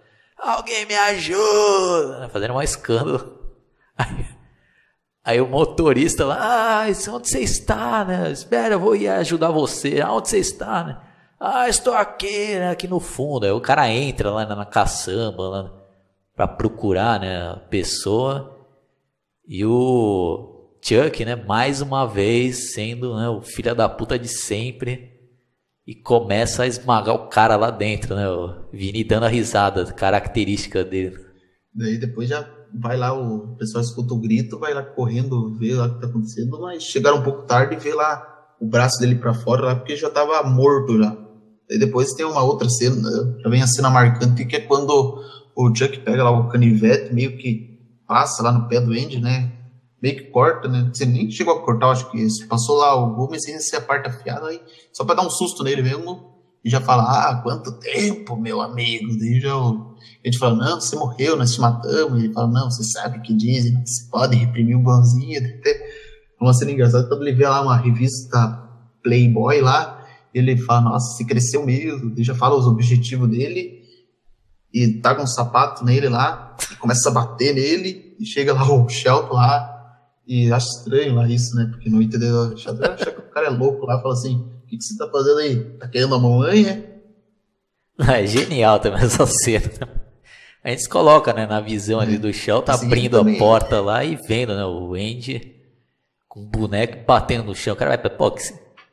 alguém me ajuda, fazendo um escândalo. Aí, aí o motorista lá, ah, onde você está, né? Espera, eu vou ir ajudar você. Onde você está, né? Ah, estou aqui, né? Aqui no fundo. Aí o cara entra lá na, na caçamba, lá, pra procurar, né, a pessoa. E o Chuck, né, mais uma vez, sendo, né, o filho da puta de sempre. E começa a esmagar o cara lá dentro, né? O Vini dando a risada característica dele. Daí depois já vai lá, o pessoal escuta o grito, vai lá correndo, vê lá o que tá acontecendo, mas chegaram um pouco tarde e vê lá o braço dele pra fora, lá, porque já tava morto já. Daí depois tem uma outra cena, já vem a cena marcante, que é quando o Chuck pega lá o canivete, meio que passa lá no pé do Andy, né? Meio que corta, né? Você nem chegou a cortar, acho que isso. Passou lá o gume sem ser a parte afiada, aí, só pra dar um susto nele mesmo. E já fala, ah, quanto tempo, meu amigo. Daí já a gente fala, não, você morreu, nós te matamos. E ele fala, não, você sabe o que dizem, né? Você pode reprimir o bonzinho. Até uma cena engraçada, quando ele vê lá uma revista Playboy lá, ele fala, nossa, você cresceu mesmo. Ele já fala os objetivos dele. E tá com um sapato nele lá, e começa a bater nele. E chega lá o Shelton lá. E acho estranho lá isso, né? Porque não entendeu. Acha que o cara é louco lá, fala assim: o que, que você tá fazendo aí? Tá querendo a mamãe, é? É genial também essa cena. A gente se coloca, né, na visão ali do Shelton, tá abrindo a porta lá e vendo, né, o Andy com o boneco batendo no chão. O cara vai, pô, que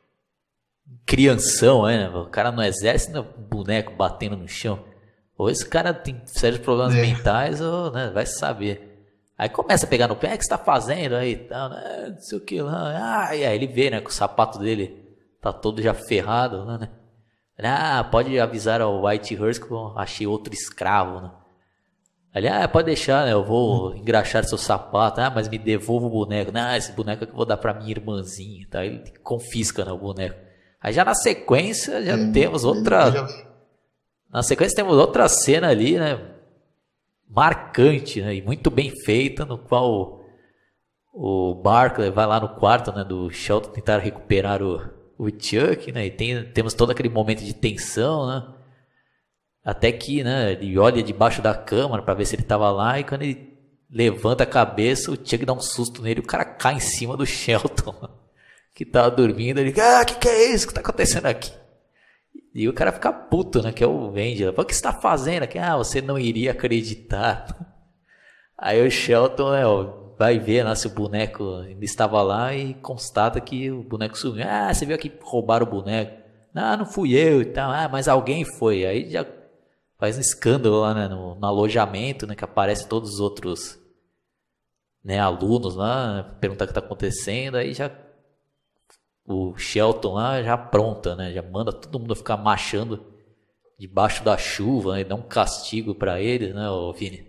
crianção, né? O cara no exército, né, boneco batendo no chão. Ou esse cara tem sérios problemas é. mentais, ou, né, vai saber. Aí começa a pegar no pé, o que você tá fazendo aí e tal, né? Não sei o que lá. Ah, e aí ele vê, né, que o sapato dele tá todo já ferrado, né? Ah, pode avisar ao Whitehurst que eu achei outro escravo, né? Ele, ah, pode deixar, né? Eu vou engraxar seu sapato. Ah, mas me devolva o boneco. Não, esse boneco é que eu vou dar pra minha irmãzinha, tá? Ele confisca, né, o boneco. Aí já na sequência já é, temos outra... Já... Na sequência temos outra cena ali, né? Marcante, né, e muito bem feita, no qual o, o Barclay vai lá no quarto, né, do Shelton tentar recuperar o, o Chuck, né, e tem, temos todo aquele momento de tensão, né, até que, né, ele olha debaixo da cama para ver se ele tava lá, e quando ele levanta a cabeça, o Chuck dá um susto nele, o cara cai em cima do Shelton, que tava dormindo, ele, ah, que que é isso que tá acontecendo aqui? E o cara fica puto, né? Que é o Andy. O que você tá fazendo aqui? Ah, você não iria acreditar. Aí o Shelton, né, ó, vai ver, né, se o boneco ainda estava lá e constata que o boneco sumiu. Ah, você viu aqui roubaram o boneco. Não, não fui eu e tal. Ah, mas alguém foi. Aí já faz um escândalo lá, né, no, no alojamento, né? Que aparece todos os outros, né, alunos lá, né, perguntar o que tá acontecendo. Aí já... O Shelton lá já pronta, né? Já manda todo mundo ficar marchando debaixo da chuva, né? E dá um castigo pra eles, né, ô Vini?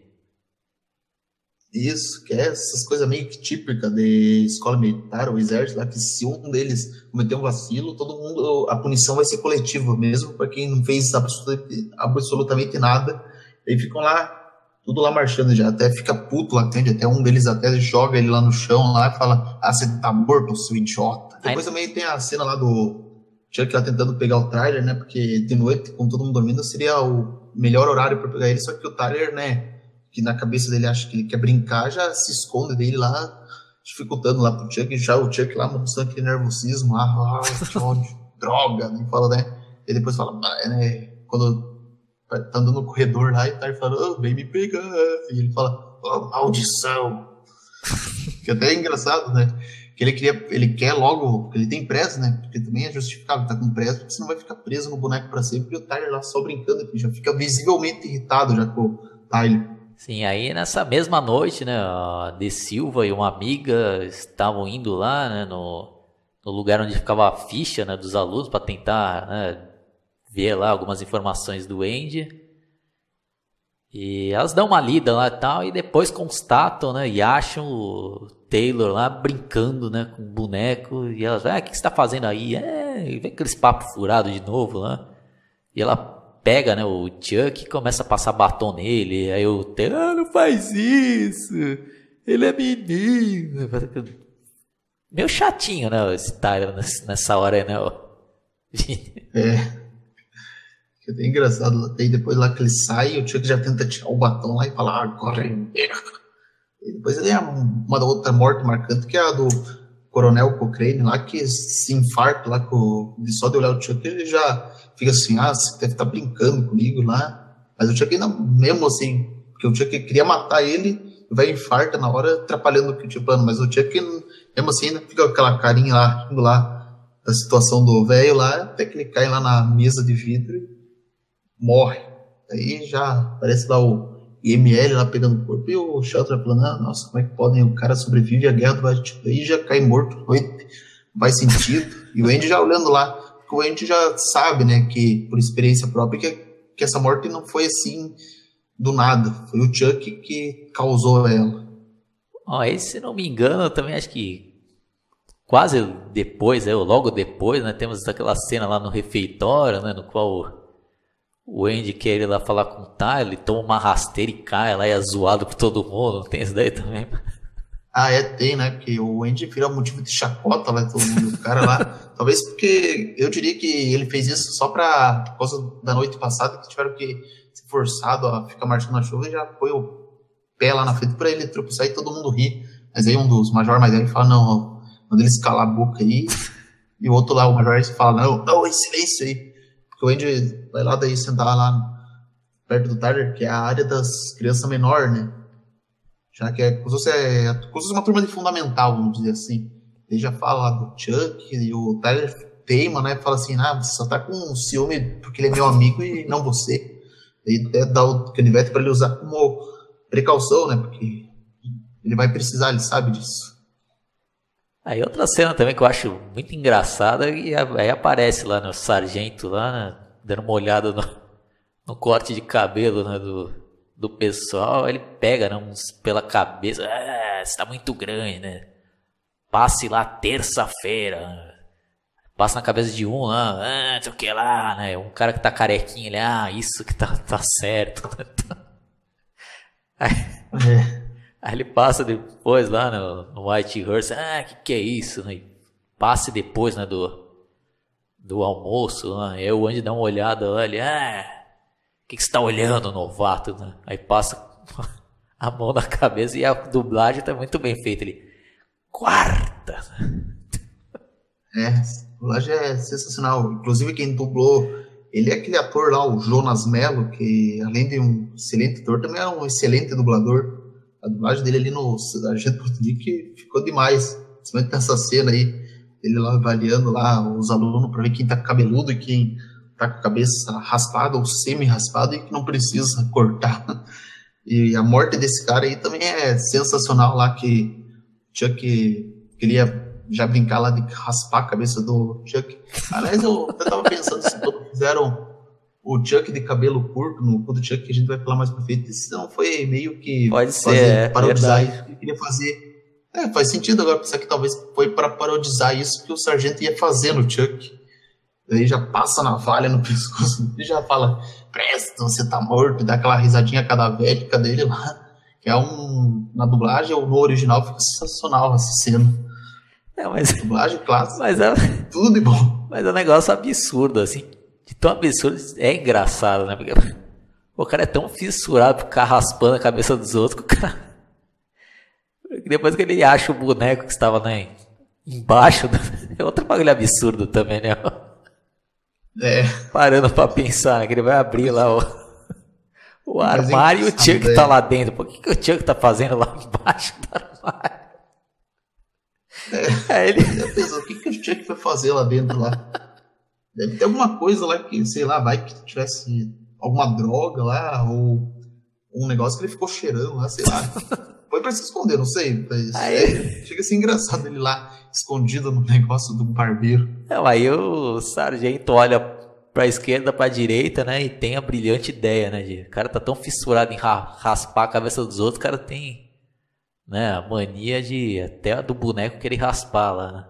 Isso, que é essas coisas meio que típicas de escola militar ou exército lá, que se um deles cometer um vacilo, todo mundo, a punição vai ser coletiva, mesmo para quem não fez absolutamente, absolutamente nada. Aí ficam lá, tudo lá marchando já, até fica puto lá, entende? Até um deles até joga ele lá no chão lá e fala, ah, você tá morto, seu idiota. Depois também tem a cena lá do Chuck lá tentando pegar o Tyler, né? Porque de noite, com todo mundo dormindo, seria o melhor horário para pegar ele. Só que o Tyler, né? Que na cabeça dele acha que ele quer brincar, já se esconde dele lá, dificultando lá pro Chuck. E já o Chuck lá mostrando aquele nervosismo, ah, que ódio, droga, nem fala, né? E depois fala, ah, né? Quando tá andando no corredor lá e o Tyler fala, oh, vem me pegar. E ele fala, oh, maldição. Que até é engraçado, né? Que ele queria, ele quer logo, ele tem pressa, né? Porque também é justificável, tá com pressa, porque você não vai ficar preso no boneco pra sempre. E o Tyler lá só brincando, ele já fica visivelmente irritado já com o Tyler. Sim, aí nessa mesma noite, né, a De Silva e uma amiga estavam indo lá, né, no, no lugar onde ficava a ficha, né, dos alunos para tentar, né, ver lá algumas informações do Andy. E elas dão uma lida lá e tal, e depois constatam, né, e acham o Taylor lá brincando, né, com o boneco, e elas, ah, o que você tá fazendo aí? É, e vem aqueles papos furados de novo lá, e ela pega, né, o Chuck e começa a passar batom nele, aí o Taylor, ah, não faz isso, ele é menino. Meio chatinho, né, esse Tyler nessa hora aí, né. É. Que é bem engraçado. Daí depois lá que ele sai, o Chuck já tenta tirar o batom lá e fala, ah, agora é merda. E depois ele é uma outra morte marcante, que é a do Coronel Cochrane lá, que se infarta lá, com, só de olhar o Chuck, ele já fica assim, ah, você deve estar brincando comigo lá. Mas o Chuck ainda, mesmo assim, porque o Chuck queria matar ele, vai infarta na hora, atrapalhando o Kit plano. Mas o Chuck, mesmo assim, ainda fica com aquela carinha lá, rindo lá, da situação do velho lá, até que ele cai lá na mesa de vidro e morre. Aí já aparece lá o I M L lá pegando o corpo e o Shelter falando, ah, nossa, como é que podem, o cara sobrevive à guerra do Vietnã e já cai morto, não faz sentido. E o Andy já olhando lá, porque o Andy já sabe, né, que por experiência própria, que, que essa morte não foi assim do nada, foi o Chuck que causou ela. Ó, aí, se não me engano, eu também acho que quase depois, é, ou logo depois, né, temos aquela cena lá no refeitório, né, no qual o Andy quer ir lá falar com o Tyler, ele toma uma rasteira e cai lá e é zoado por todo mundo, não tem isso daí também? Ah, é, tem, né? Porque o Andy vira motivo de chacota lá, todo mundo, o cara lá. Talvez porque eu diria que ele fez isso só pra, por causa da noite passada, que tiveram que ser forçado a ficar marchando na chuva e já põe o pé lá na frente pra ele tropeçar e todo mundo ri. Mas aí um dos major mais velhos fala, não, manda ele se calar a boca aí. E o outro lá, o major, fala, não, não, é silêncio aí. Porque o Andy vai lá daí sentar lá perto do Tyler, que é a área das crianças menor, né? Já que é como se fosse, é, como se fosse uma turma de fundamental, vamos dizer assim. Ele já fala lá do Chuck e o Tyler teima, né? Fala assim, ah, você só tá com ciúme porque ele é meu amigo e não você. Aí até dá o canivete pra ele usar como precaução, né? Porque ele vai precisar, ele sabe disso. Aí outra cena também que eu acho muito engraçada, e aí aparece lá, né, o sargento lá, né, dando uma olhada no, no corte de cabelo, né, do, do pessoal. Ele pega, né, uns pela cabeça, ah, você tá muito grande, né, passe lá terça-feira, passa na cabeça de um lá, ah, não sei o que lá, né, um cara que tá carequinho, ele, ah, isso que tá, tá certo. Aí, é. Aí ele passa depois lá no, no White Horse, ah, que que é isso, né? Passe depois, né, do, do almoço, né? Aí o Andy dá uma olhada lá, ele, ah, o que que você tá olhando, novato, né? Aí passa a mão na cabeça e a dublagem tá muito bem feita, ele, quarta. É, a dublagem é sensacional, inclusive quem dublou, ele é aquele ator lá, o Jonas Mello, que além de um excelente ator, também é um excelente dublador. A dublagem dele ali no Sargento Potnick ficou demais. Principalmente nessa cena aí, ele lá avaliando lá os alunos para ver quem tá cabeludo e quem tá com a cabeça raspada ou semi-raspada e que não precisa cortar. E a morte desse cara aí também é sensacional lá, que Chuck queria já brincar lá de raspar a cabeça do Chuck. Aliás, eu até tava pensando se todos fizeram o Chuck de cabelo curto, no do Chuck que a gente vai falar mais pra frente, isso não foi meio que pode ser, é, parodizar isso que ele queria fazer. É, faz sentido agora pensar que talvez foi para parodizar isso que o sargento ia fazer no Chuck. Daí já passa a navalha no pescoço e já fala, presta, você tá morto, e dá aquela risadinha cadavélica dele lá, que é um, na dublagem ou no original fica sensacional essa cena. É, mas, dublagem clássica, mas é, tudo de bom. Mas é um negócio absurdo, assim. De tão absurdo, é engraçado, né? Porque o cara é tão fissurado por ficar raspando a cabeça dos outros que o cara... Depois que ele acha o boneco que estava, né, embaixo, é outro bagulho absurdo também, né? É. Parando pra pensar, né? Que ele vai abrir lá o, o armário e o Chuck é. tá lá dentro. Por que, que o Chuck tá fazendo lá embaixo do armário? É, é ele... Eu penso, o que, que o Chuck vai fazer lá dentro lá? Deve ter alguma coisa lá que, sei lá, vai que tivesse alguma droga lá, ou um negócio que ele ficou cheirando lá, sei lá. Foi pra se esconder, não sei. Mas é, chega a ser engraçado ele lá, escondido no negócio do barbeiro. Não, aí o sargento olha pra esquerda, pra direita, né, e tem a brilhante ideia, né, de, o cara tá tão fissurado em ra- raspar a cabeça dos outros, o cara tem, né, a mania de, até do boneco querer raspar lá, né.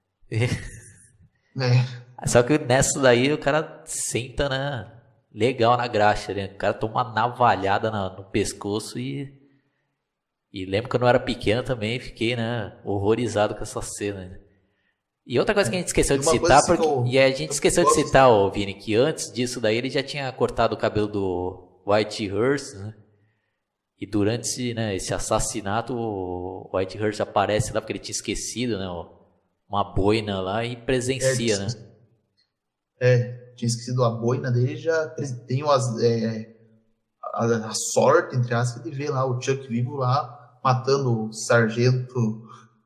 É. Só que nessa daí o cara senta, né, legal na graxa, né? O cara toma uma navalhada na, no pescoço e... E lembro que eu não era pequeno também, fiquei, né, horrorizado com essa cena. Né? E outra coisa que a gente esqueceu E de uma citar, coisa porque, que eu- e a gente eu esqueceu de gosto- citar, ô Vini, que antes disso daí ele já tinha cortado o cabelo do Whitehurst, né? E durante esse, né, esse assassinato, o Whitehurst aparece lá porque ele tinha esquecido, né? Uma boina lá e presencia, É, né? É, tinha esquecido a boina dele, já tem umas, é, a, a sorte, entre aspas, de ver lá o Chuck vivo lá, matando o sargento.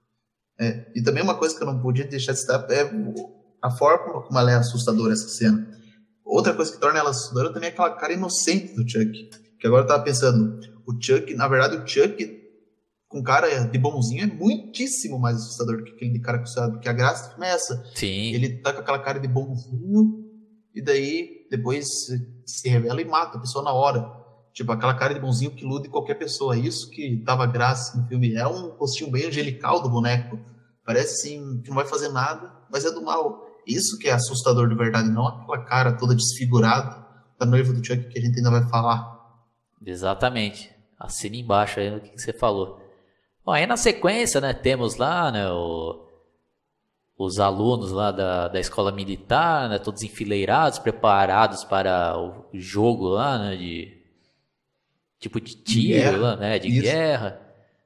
É, e também uma coisa que eu não podia deixar de citar é a forma como ela é assustadora, essa cena. Outra coisa que torna ela assustadora também é aquela cara inocente do Chuck. Que agora eu tava pensando, o Chuck, na verdade, o Chuck com cara de bonzinho é muitíssimo mais assustador do que aquele de cara acusado, porque a graça do filme é essa. Sim. Ele tá com aquela cara de bonzinho e daí depois se revela e mata a pessoa na hora. Tipo, aquela cara de bonzinho que ilude qualquer pessoa. Isso que dava graça no filme. É um rostinho bem angelical do boneco. Parece assim que não vai fazer nada, mas é do mal. Isso que é assustador de verdade, não aquela cara toda desfigurada da noiva do Chuck que a gente ainda vai falar. Exatamente. Assina embaixo aí no que você falou. Bom, aí na sequência, né, temos lá, né, o, os alunos lá da, da escola militar, né, todos enfileirados, preparados para o jogo lá, né, de tipo de tiro guerra, lá, né, de isso. guerra.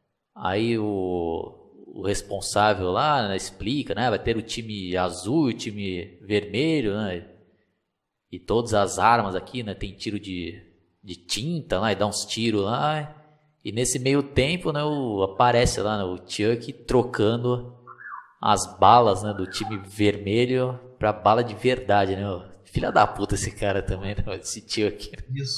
Aí o, o responsável lá, né, explica, né, vai ter o time azul e o time vermelho, né, e todas as armas aqui, né, tem tiro de, de tinta lá, e dá uns tiros lá. E nesse meio tempo, né, o, aparece lá, né, o Chuck trocando as balas, né, do time vermelho pra bala de verdade, né? Filha da puta esse cara também, né, esse Chuck. Isso.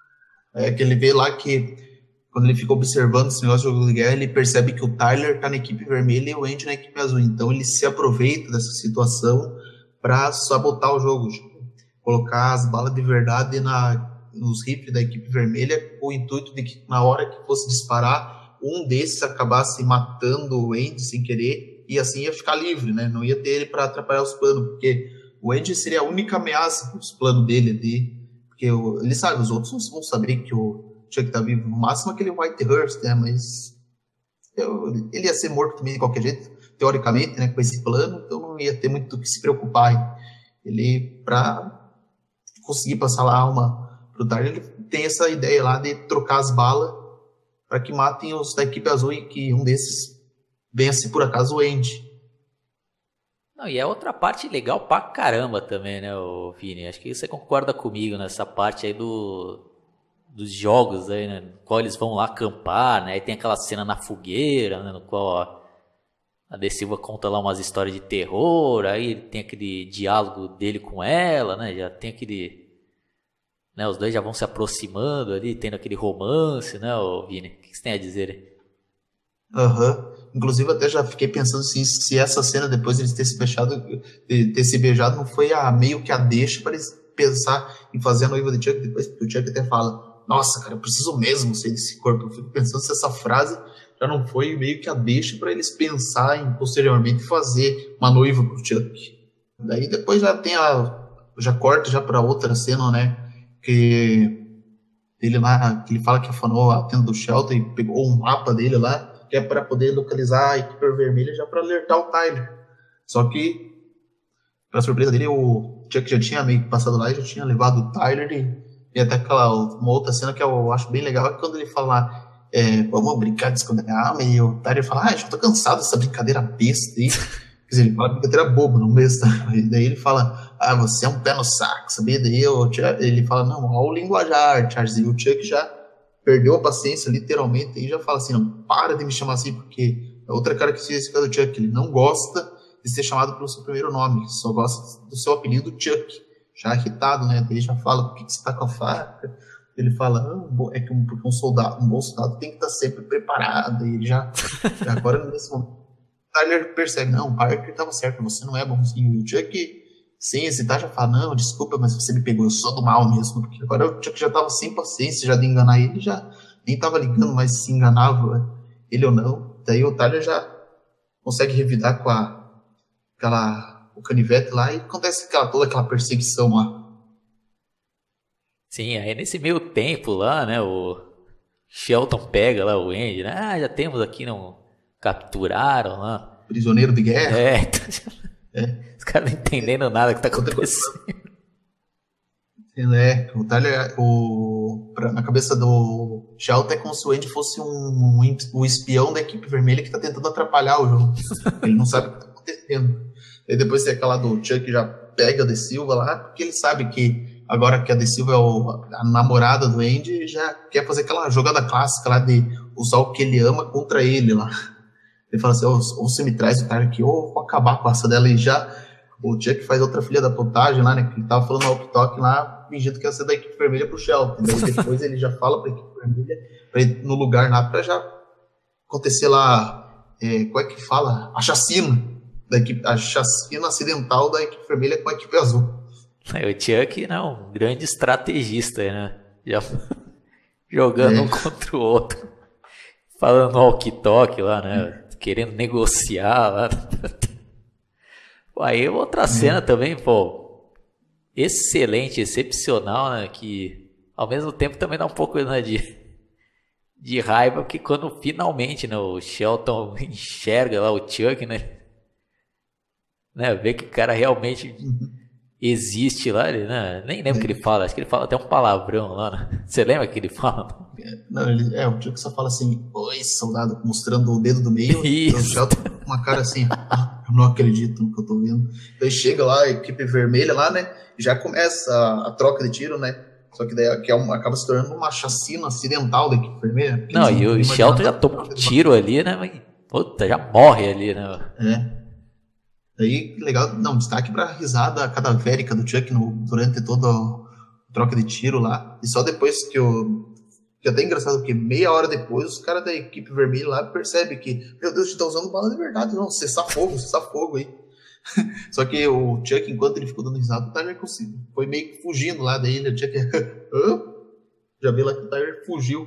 É que ele vê lá que quando ele fica observando esse negócio de jogo de guerra, ele percebe que o Tyler tá na equipe vermelha e o Andy na equipe azul. Então ele se aproveita dessa situação pra sabotar o jogo. Tipo, colocar as balas de verdade na... nos rifles da equipe vermelha, com o intuito de que na hora que fosse disparar, um desses acabasse matando o Andy sem querer, e assim ia ficar livre, né? Não ia ter ele para atrapalhar os planos, porque o Andy seria a única ameaça para os planos dele ali, porque o, ele sabe, os outros não vão saber que o Chuck tá vivo, no máximo aquele Whitehurst, né? Mas eu, ele ia ser morto também de qualquer jeito, teoricamente, né? Com esse plano, então não ia ter muito o que se preocupar. Ele, para conseguir passar lá uma pro Tyler, ele tem essa ideia lá de trocar as balas para que matem os da equipe azul e que um desses venha se por acaso o Andy. Não, e é outra parte legal pra caramba também, né, o Vini? Acho que você concorda comigo nessa parte aí do, dos jogos aí, né? No qual eles vão lá acampar, né? Aí tem aquela cena na fogueira, né? No qual ó, a De Silva conta lá umas histórias de terror, aí tem aquele diálogo dele com ela, né? Já tem aquele... Né, os dois já vão se aproximando ali, tendo aquele romance, né, ô Vini? O que você tem a dizer aí? Aham. Uhum. Inclusive, até já fiquei pensando assim, se essa cena, depois de eles terem se beijado, de ter se beijado, não foi a, meio que a deixa para eles pensar em fazer a noiva do Chuck depois, porque o Chuck até fala, nossa, cara, eu preciso mesmo ser desse corpo. Eu fico pensando se essa frase já não foi meio que a deixa para eles pensar em, posteriormente, fazer uma noiva pro Chuck. Daí depois já tem a... já corta já para outra cena, né? Que ele lá, que ele fala que afanou a tenda do Shelton e pegou um mapa dele lá, que é para poder localizar a equipe vermelha já para alertar o Tyler. Só que, para surpresa dele, o Chuck já tinha meio que passado lá e já tinha levado o Tyler e, e até aquela uma outra cena que eu acho bem legal é quando ele fala, é, vamos brincar de esconder a arma, e o Tyler fala, ah, já tô cansado dessa brincadeira besta aí. Quer dizer, ele fala brincadeira boba, não besta. E daí ele fala, ah, você é um pé no saco, sabia? Daí eu, ele fala, não, olha o linguajar, Charles. E o Chuck já perdeu a paciência, literalmente, e já fala assim, não, para de me chamar assim, porque é outra característica do Chuck, ele não gosta de ser chamado pelo seu primeiro nome, só gosta do seu apelido Chuck. Já irritado, né? Daí ele já fala, por que, que você tá com a faca? Ele fala, ah, é que um, porque um soldado, um bom soldado tem que estar sempre preparado, e ele já, agora nesse momento, Tyler percebe, não, o Parker estava certo, você não é bonzinho. E o Chuck, sem hesitar, já fala, não, desculpa, mas você me pegou, eu sou do mal mesmo. Porque agora o Chuck já estava sem paciência já de enganar ele, já nem estava ligando mais se enganava ele ou não. Daí o Tyler já consegue revidar com a, aquela, o canivete lá e acontece aquela, toda aquela perseguição lá. Sim, aí nesse meio tempo lá, né, o Shelton pega lá o Andy, né, ah, já temos aqui, não... capturaram lá. Prisioneiro de guerra. É. É. Os caras não entendendo nada que tá acontecendo. É, o Tyler, o, pra, na cabeça do Shelton é como se o Andy fosse um, um, um espião da equipe vermelha que tá tentando atrapalhar o jogo. Ele não sabe o que tá acontecendo. E depois tem aquela do Chuck que já pega a De Silva lá, porque ele sabe que agora que a De Silva é o, a namorada do Andy, já quer fazer aquela jogada clássica lá de usar o que ele ama contra ele lá. Ele fala assim, ou, ou você me traz o cara aqui, ou vou acabar com essa dela. E já o Chuck faz outra filha da potagem lá, né, que ele tava falando no walkie-talkie lá, fingindo que ia ser da equipe vermelha pro Shelton. Daí depois ele já fala pra equipe vermelha, pra ir no lugar lá, pra já acontecer lá, é, como é que fala? A chacina, da equipe, a chacina acidental da equipe vermelha com a equipe azul. O Chuck, não, um grande estrategista, né? Já jogando é. um contra o outro, falando no walkie-talkie lá, né? Querendo negociar lá. Aí outra cena é. também, pô, excelente, excepcional, né? Que ao mesmo tempo também dá um pouco, né, de, de raiva, porque quando finalmente, né, o Shelton enxerga lá o Chuck, né? né vê que o cara realmente existe lá, ele, né? Nem lembro o que ele fala, acho que ele fala até um palavrão lá, né? Você lembra que ele fala? Não, ele, é, o Chuck só fala assim, oi, soldado, mostrando o dedo do meio, Isso. E o Shelton com uma cara assim, ah, eu não acredito no que eu tô vendo. Aí chega lá, a equipe vermelha lá, né, já começa a, a troca de tiro, né, só que daí que é um, acaba se tornando uma chacina acidental da equipe vermelha. Não, e o Shelton já toma um tiro ali, né, mas, puta, já morre ali, né. É. Aí, legal, não, destaque pra risada cadavérica do Chuck no, durante toda a troca de tiro lá, e só depois que o que é até engraçado, porque meia hora depois os caras da equipe vermelha lá percebem que, meu Deus, você tá usando bala de verdade, não, cessar fogo, cessar fogo aí. Só que o Chuck, enquanto ele ficou dando risada, o Tyler conseguiu. Foi meio que fugindo lá da ilha, o Chuck já viu lá que o Tyler fugiu.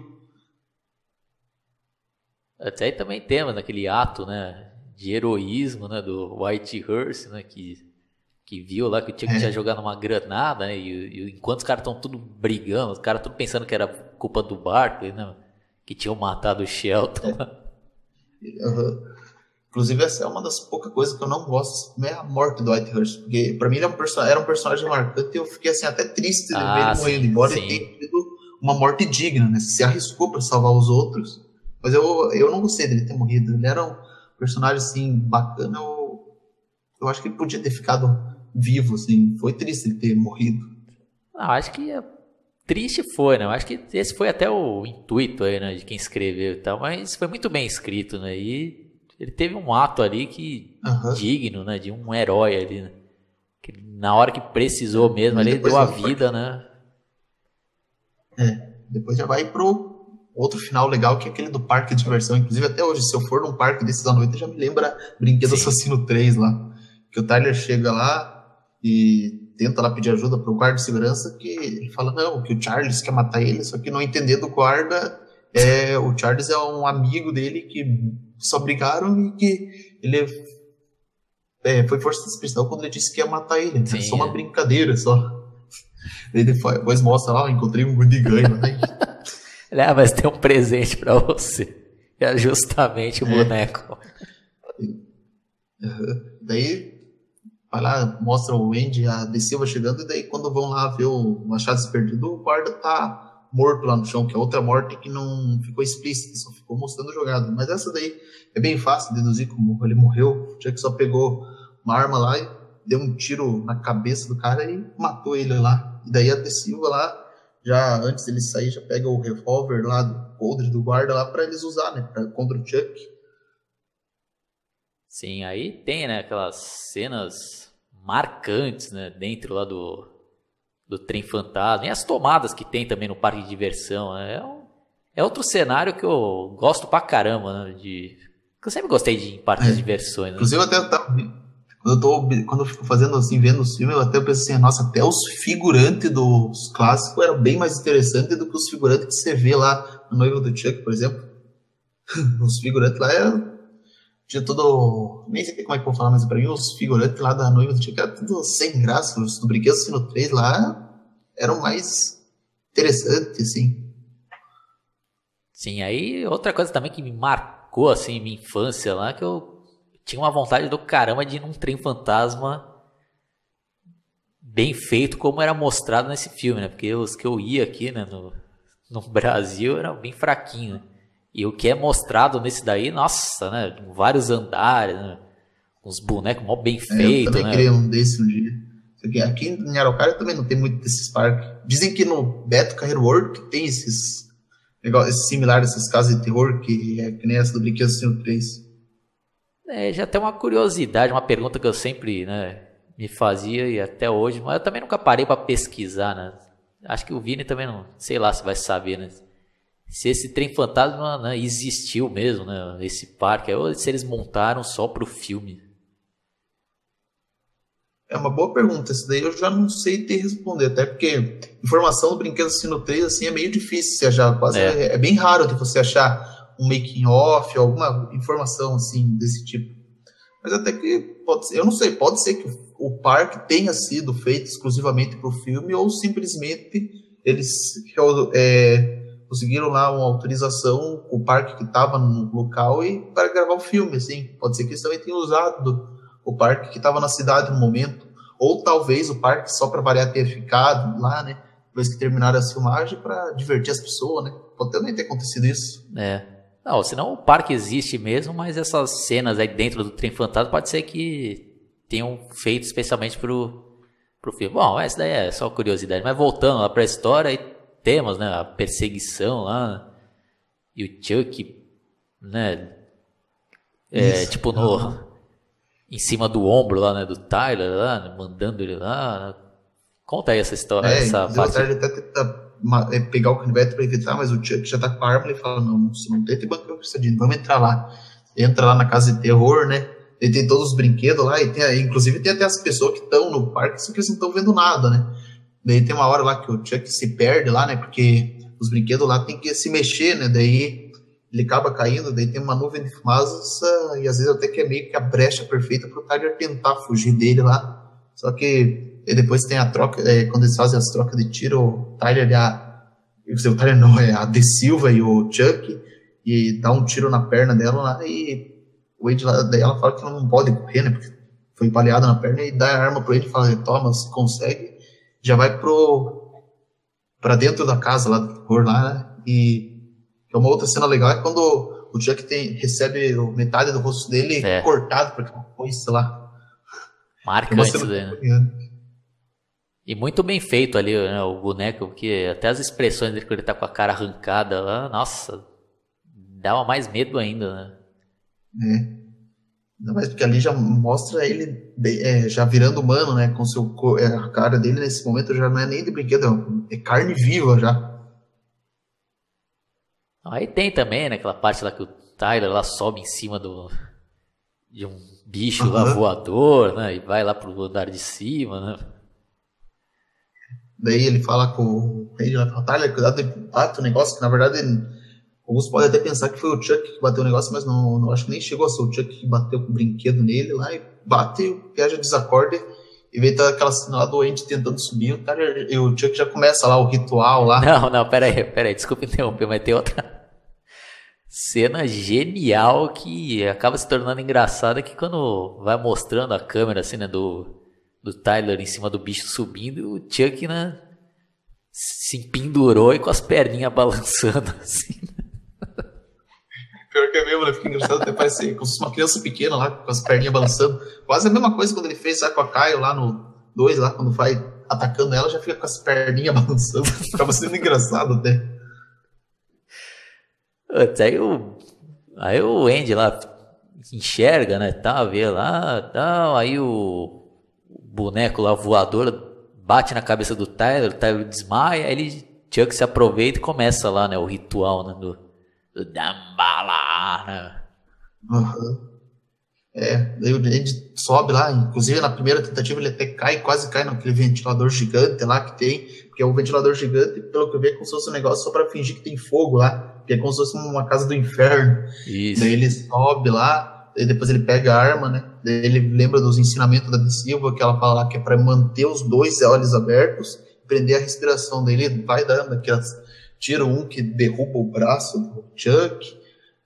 Até aí também temos naquele ato, né, de heroísmo, né, do Whitehurst, né, que, que viu lá que o Chuck é. tinha jogado uma granada, né, e, e enquanto os caras estão tudo brigando, os caras tudo pensando que era culpa do Barkley, né, que tinham matado o Shelton. É. Uhum. Inclusive essa é uma das poucas coisas que eu não gosto, é a morte do Whitehurst, porque pra mim ele era um, person- era um personagem marcante e eu fiquei assim até triste de ver ah, ele morrendo, embora sim. ele tenha tido uma morte digna, né, se arriscou pra salvar os outros, mas eu, eu não gostei dele ter morrido, ele era um personagem assim bacana, eu, eu acho que ele podia ter ficado vivo, assim, foi triste ele ter morrido. Não, acho que é... triste foi, né? Eu acho que esse foi até o intuito aí, né, de quem escreveu e tal, mas foi muito bem escrito, né, e ele teve um ato ali que, uhum. digno, né, de um herói ali, né? Que na hora que precisou mesmo, ali, ele deu a vida, né. É, depois já vai pro outro final legal, que é aquele do parque de diversão, inclusive até hoje, se eu for num parque desses à noite, já me lembra Brinquedo Sim. Assassino três lá, que o Tyler chega lá e tenta lá pedir ajuda pro guarda de segurança, que ele fala, não, que o Charles quer matar ele, só que não entendendo o guarda, é, o Charles é um amigo dele que só brigaram e que ele é, foi força especial quando ele disse que ia matar ele, é só uma brincadeira, só. Ele depois mostra lá, encontrei um ganho, né? Ah, mas tem um presente pra você, é justamente o é. boneco. Uhum. Daí vai lá, mostra o Andy e a De Silva chegando, e daí quando vão lá ver o Machado perdido, o guarda tá morto lá no chão, que é outra morte que não ficou explícita, só ficou mostrando jogada. Mas essa daí é bem fácil de deduzir como ele morreu. O Chuck só pegou uma arma lá e deu um tiro na cabeça do cara e matou ele lá. E daí a De Silva lá, já antes dele sair, já pega o revólver lá do coldre do guarda lá pra eles usar, né, pra, contra o Chuck. Sim, aí tem, né, aquelas cenas marcantes, né, dentro lá do, do trem fantasma, e as tomadas que tem também no parque de diversão, né, é, um, é outro cenário que eu gosto pra caramba, né, de, eu sempre gostei de parques é. de diversões. Né? Inclusive até tá, quando eu tô, quando eu fico fazendo assim, vendo os filmes, eu até penso assim, nossa, até os figurantes dos clássicos eram bem mais interessantes do que os figurantes que você vê lá no Noivo do Chuck, por exemplo. Os figurantes lá eram tinha tudo, nem sei como é que eu vou falar, mas pra mim os figurantes lá da Noiva do Chuck eram tudo sem graça, os do Brinquedo Assassino três lá eram mais interessantes, assim. Sim, aí outra coisa também que me marcou, assim, minha infância lá, que eu tinha uma vontade do caramba de ir num trem fantasma bem feito, como era mostrado nesse filme, né? Porque os que eu ia aqui, né, no, no Brasil, era bem fraquinho, né? E o que é mostrado nesse daí, nossa, né? Vários andares, né? Uns bonecos mó bem feitos, né? Eu também né? queria um desse um dia. Aqui em Araucária também não tem muito desses parques. Dizem que no Beto Carreiro World tem esses, esses similares, esses casos de terror, que é que nem essa do Brinquedo Sino três. É, já tem uma curiosidade, uma pergunta que eu sempre, né, me fazia e até hoje, mas eu também nunca parei para pesquisar, né? Acho que o Vini também não, sei lá se vai saber, né? Se esse trem fantasma, né, existiu mesmo, né? Esse parque, ou se eles montaram só pro filme. É uma boa pergunta, isso daí eu já não sei te responder, até porque informação do Brinquedo Sino três assim, é meio difícil de achar, quase é. É, é bem raro de você achar um making off, alguma informação assim desse tipo. Mas até que pode ser, eu não sei, pode ser que o parque tenha sido feito exclusivamente para o filme ou simplesmente eles é, conseguiram lá uma autorização, o parque que estava no local e para gravar o filme, assim. Pode ser que eles também tenham usado o parque que estava na cidade no momento, ou talvez o parque só para variar ter ficado lá, né? Depois que terminaram as filmagens para divertir as pessoas, né? Pode também ter acontecido isso. É. Não, senão o parque existe mesmo, mas essas cenas aí dentro do trem fantasma pode ser que tenham feito especialmente pro, pro filme. Bom, essa daí é só curiosidade. Mas voltando lá pra história, aí temos, né, a perseguição lá, e o Chuck, né, é, tipo no... em cima do ombro lá, né, do Tyler lá, né, mandando ele lá, né? Conta aí essa história, é, essa parte. O Tyler até tenta pegar o canivete pra evitar, mas o Chuck já tá com a arma e ele fala, não, você não tenta bancar o Cristadinho, vamos entrar lá. Entra lá na casa de terror, né, ele tem todos os brinquedos lá, e tem, inclusive tem até as pessoas que estão no parque, só que eles não estão vendo nada, né. Daí tem uma hora lá que o Chuck se perde lá, né, porque os brinquedos lá tem que se mexer, né, daí ele acaba caindo, daí tem uma nuvem de fumaça e às vezes até que é meio que a brecha perfeita pro Tyler tentar fugir dele lá. Só que depois tem a troca, é, quando eles fazem as trocas de tiro, o Tyler e a... O Tyler não, é a De Silva e o Chuck, e dá um tiro na perna dela lá e o Wade lá, daí ela fala que ela não pode correr, né, porque foi baleada na perna, e dá a arma pro Wade e fala, toma, você consegue, já vai pro... pra dentro da casa lá do terror lá, né, e uma outra cena legal é quando o Chuck tem, recebe metade do rosto dele é. cortado por aquela coisa lá. Marcante isso daí, né? E muito bem feito ali, né, o boneco, porque até as expressões dele, quando ele tá com a cara arrancada lá, nossa, dava mais medo ainda, né? É. Ainda mais porque ali já mostra ele é, já virando humano, né? Com seu, a cara dele nesse momento já não é nem de brinquedo, é carne viva já. Aí tem também, né, aquela parte lá que o Tyler lá sobe em cima do, de um bicho uhum. lá voador, né, e vai lá pro andar de cima, né. Daí ele fala com ele, fala, Tyler, cuidado de bate o negócio, que na verdade alguns podem até pensar que foi o Chuck que bateu o negócio, mas não, não acho que nem chegou a ser o Chuck que bateu com o brinquedo nele lá, e bate, e o Pia já desacorda, e vem aquela cena lá do Andy tentando subir, o Tyler, e o Chuck já começa lá o ritual lá. Não, não, pera aí, pera aí, desculpa interromper, mas tem outra cena genial que acaba se tornando engraçada, que quando vai mostrando a câmera assim, né, do, do Tyler em cima do bicho subindo, o Chuck, né, se pendurou e com as perninhas balançando assim. Pior que é mesmo, né? Fica engraçado, até parece como se fosse uma criança pequena lá, com as perninhas balançando. Quase a mesma coisa quando ele fez lá com a Kyle lá no dois, lá, quando vai atacando ela, já fica com as perninhas balançando. Acaba sendo engraçado até. Aí o, aí o Andy lá enxerga, né, tá, vê lá, tal, aí o, o boneco lá voador bate na cabeça do Tyler, o Tyler desmaia, aí ele, Chuck se aproveita e começa lá, né, o ritual, né, do, do Dambala, né. Uhum. É, daí o Andy sobe lá, inclusive na primeira tentativa ele até cai, quase cai naquele ventilador gigante lá que tem, porque é um ventilador gigante, pelo que eu vi, é como se fosse um negócio só pra fingir que tem fogo lá, que é como se fosse uma casa do inferno. Isso. Daí ele sobe lá, daí depois ele pega a arma, né, daí ele lembra dos ensinamentos da De Silva, que ela fala lá que é pra manter os dois olhos abertos, prender a respiração, daí ele vai dando aquelas, tira um que derruba o braço do Chuck,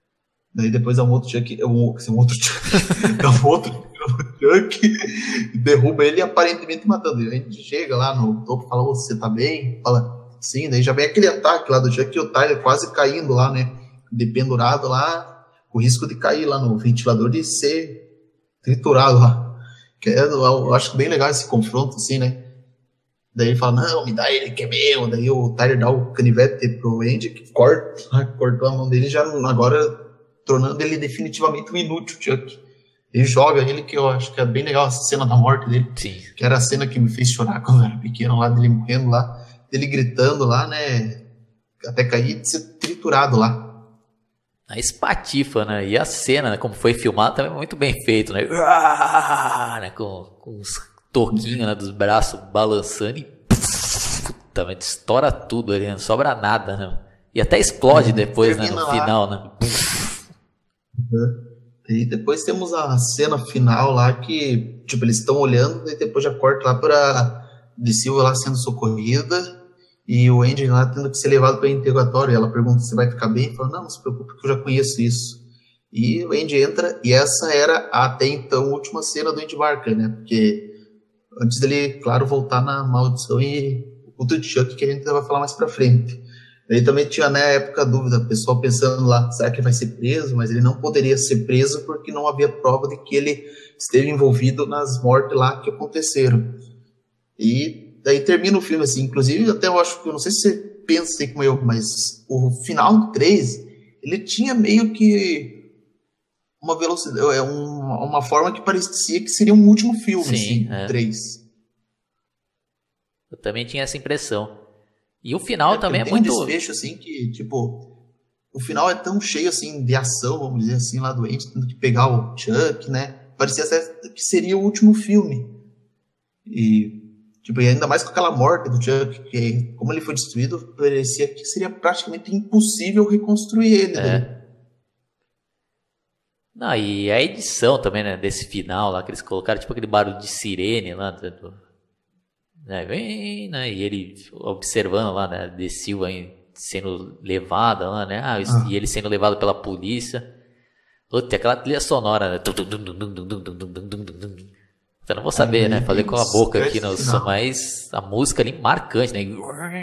Daí depois é um outro Chuck, é um, assim, um outro Chuck, é um outro Chuck, derruba ele e aparentemente matando ele. A gente chega lá no topo e fala, oh, você tá bem? Fala, sim, daí já vem aquele ataque lá do Chuck e o Tyler quase caindo lá, né? Dependurado lá, com o risco de cair lá no ventilador e ser triturado lá. Que é, eu acho bem legal esse confronto, assim, né? Daí ele fala, não, me dá ele que é meu. Daí o Tyler dá o canivete pro Andy, que corta, cortou a mão dele, já agora tornando ele definitivamente um inútil, Chuck. Ele joga ele, que eu acho que é bem legal essa cena da morte dele. Sim. Que era a cena que me fez chorar quando eu era pequeno, lá dele morrendo lá, dele gritando lá, né? Até cair e ser triturado lá. A espatifa, né? E a cena, né, como foi filmado, também é muito bem feito, né? Ah, né? Com, com os toquinhos, né, dos braços balançando e puta, mas estoura tudo ali, não sobra nada, né? E até explode depois, né? No lá. Final, né? Uhum. E depois temos a cena final lá que, tipo, eles estão olhando e depois já corta lá pra de Silva lá sendo socorrida e o Andy lá tendo que ser levado para interrogatório. E ela pergunta se vai ficar bem. Ele fala, não, não se preocupe que eu já conheço isso. E o Andy entra e essa era até então a última cena do Andy Barker, né? Porque antes dele, claro, voltar na maldição e o culto de Chuck, que a gente vai falar mais pra frente. Ele também tinha, na época, a dúvida, o pessoal pensando lá, será que ele vai ser preso? Mas ele não poderia ser preso porque não havia prova de que ele esteve envolvido nas mortes lá que aconteceram. E daí termina o filme, assim, inclusive, até eu acho que, eu não sei se você pensa assim como eu, mas o final do três, ele tinha meio que uma velocidade, é uma, uma forma que parecia que seria um último filme, Sim, assim, é. o três. Eu também tinha essa impressão. E o final é, também é tem muito... um desfecho, assim, que, tipo, o final é tão cheio, assim, de ação, vamos dizer assim, lá do Andy, tendo que pegar o Chuck, né? Parecia até que seria o último filme. E, tipo, e ainda mais com aquela morte do Chuck, que, como ele foi destruído, parecia que seria praticamente impossível reconstruir ele. É. Né? Não, e a edição também, né, desse final lá, que eles colocaram, tipo, aquele barulho de sirene lá, do... Né, vem, né, e ele observando lá, né, de Silva sendo levada lá, né, ah, ah. E ele sendo levado pela polícia. Tem aquela trilha sonora, né, eu não vou saber, é, né, falei com a boca aqui no som, mas a música ali marcante, né.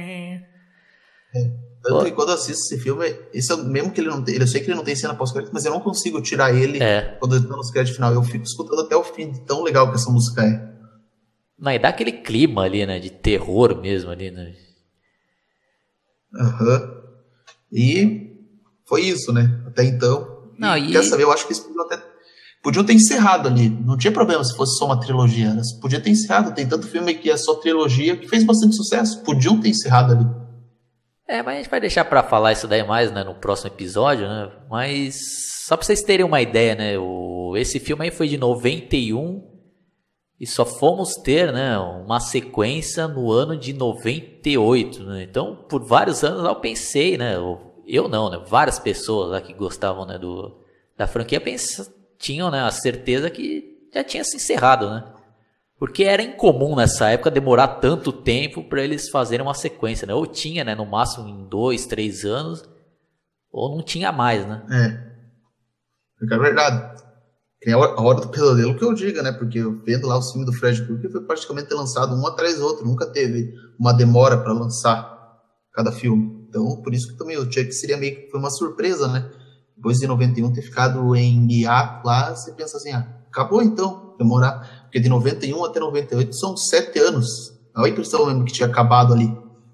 É, tanto que quando eu assisto esse filme, esse é o mesmo que ele não tem, eu sei que ele não tem cena pós-crédito, mas eu não consigo tirar ele é. quando eu tô nos créditos final, eu fico escutando até o fim, de tão legal que essa música é. Não, e dá aquele clima ali, né? De terror mesmo ali, né? Aham. Uhum. E foi isso, né? Até então. Não, e, e... Quer saber? Eu acho que eles podiam, até... podiam ter encerrado ali. Não tinha problema se fosse só uma trilogia. Eles podiam ter encerrado. Tem tanto filme que é só trilogia que fez bastante sucesso. Podiam ter encerrado ali. É, mas a gente vai deixar pra falar isso daí mais, né? No próximo episódio, né? Mas só pra vocês terem uma ideia, né? O... Esse filme aí foi de noventa e um. E só fomos ter, né, uma sequência no ano de noventa e oito, né? Então, por vários anos eu pensei, né, eu não, né, várias pessoas lá que gostavam, né, do, da franquia pens, tinham, né, a certeza que já tinha se encerrado, né? Porque era incomum nessa época demorar tanto tempo para eles fazerem uma sequência, né? Ou tinha, né, no máximo em dois, três anos, ou não tinha mais, né? É, é verdade. É a Hora do Pesadelo que eu diga, né? Porque eu vendo lá o filme do Fred Krueger foi praticamente lançado um atrás do outro. Nunca teve uma demora para lançar cada filme. Então, por isso que também o Chuck seria meio que foi uma surpresa, né? Depois de noventa e um ter ficado em hiato lá, você pensa assim, ah, acabou então, demorar. Porque de noventa e um até noventa e oito são sete anos. Olha a impressão mesmo que tinha acabado ali.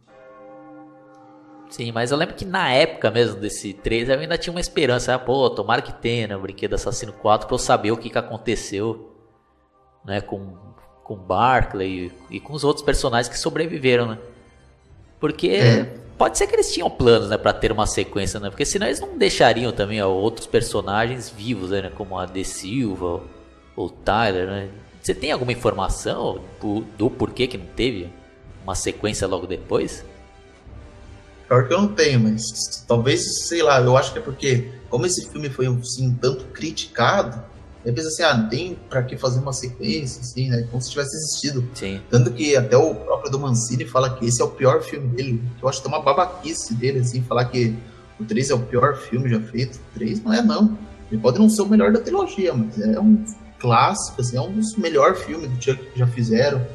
Sim, mas eu lembro que na época mesmo desse três eu ainda tinha uma esperança. Ah, pô, tomara que tenha, né, o Brinquedo Assassino quatro pra eu saber o que, que aconteceu, né, com, com Barkley e, e com os outros personagens que sobreviveram, né? Porque é. pode ser que eles tinham planos, né, pra ter uma sequência, né? Porque senão eles não deixariam também ó, outros personagens vivos, né, como a De Silva ou o Tyler, né? Você tem alguma informação do, do porquê que não teve uma sequência logo depois? Pior que eu não tenho, mas talvez, sei lá, eu acho que é porque, como esse filme foi assim, tanto criticado, aí pensa assim, ah, não tem pra que fazer uma sequência, assim, né? Como se tivesse existido. Sim. Tanto que até o próprio do Mancini fala que esse é o pior filme dele, que eu acho que é uma babaquice dele, assim, falar que o três é o pior filme já feito. O três não é, não. Ele pode não ser o melhor da trilogia, mas é um clássico, assim, é um dos melhores filmes do Chuck que já fizeram.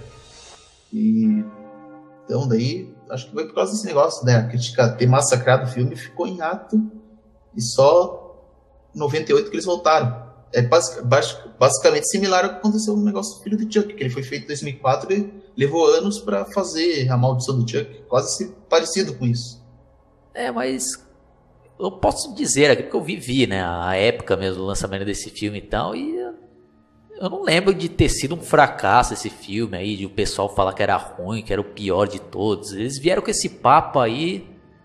E então daí, acho que foi por causa desse negócio, né? A crítica ter massacrado o filme ficou em ato e só em noventa e oito que eles voltaram. É basic, basicamente similar ao que aconteceu no negócio do Filho do Chuck, que ele foi feito em dois mil e quatro e levou anos para fazer A Maldição do Chuck, quase parecido com isso. É, mas eu posso dizer aqui, porque eu vivi, né, a época mesmo do lançamento desse filme e tal, e eu não lembro de ter sido um fracasso esse filme aí, de o pessoal falar que era ruim, que era o pior de todos. Eles vieram com esse papo aí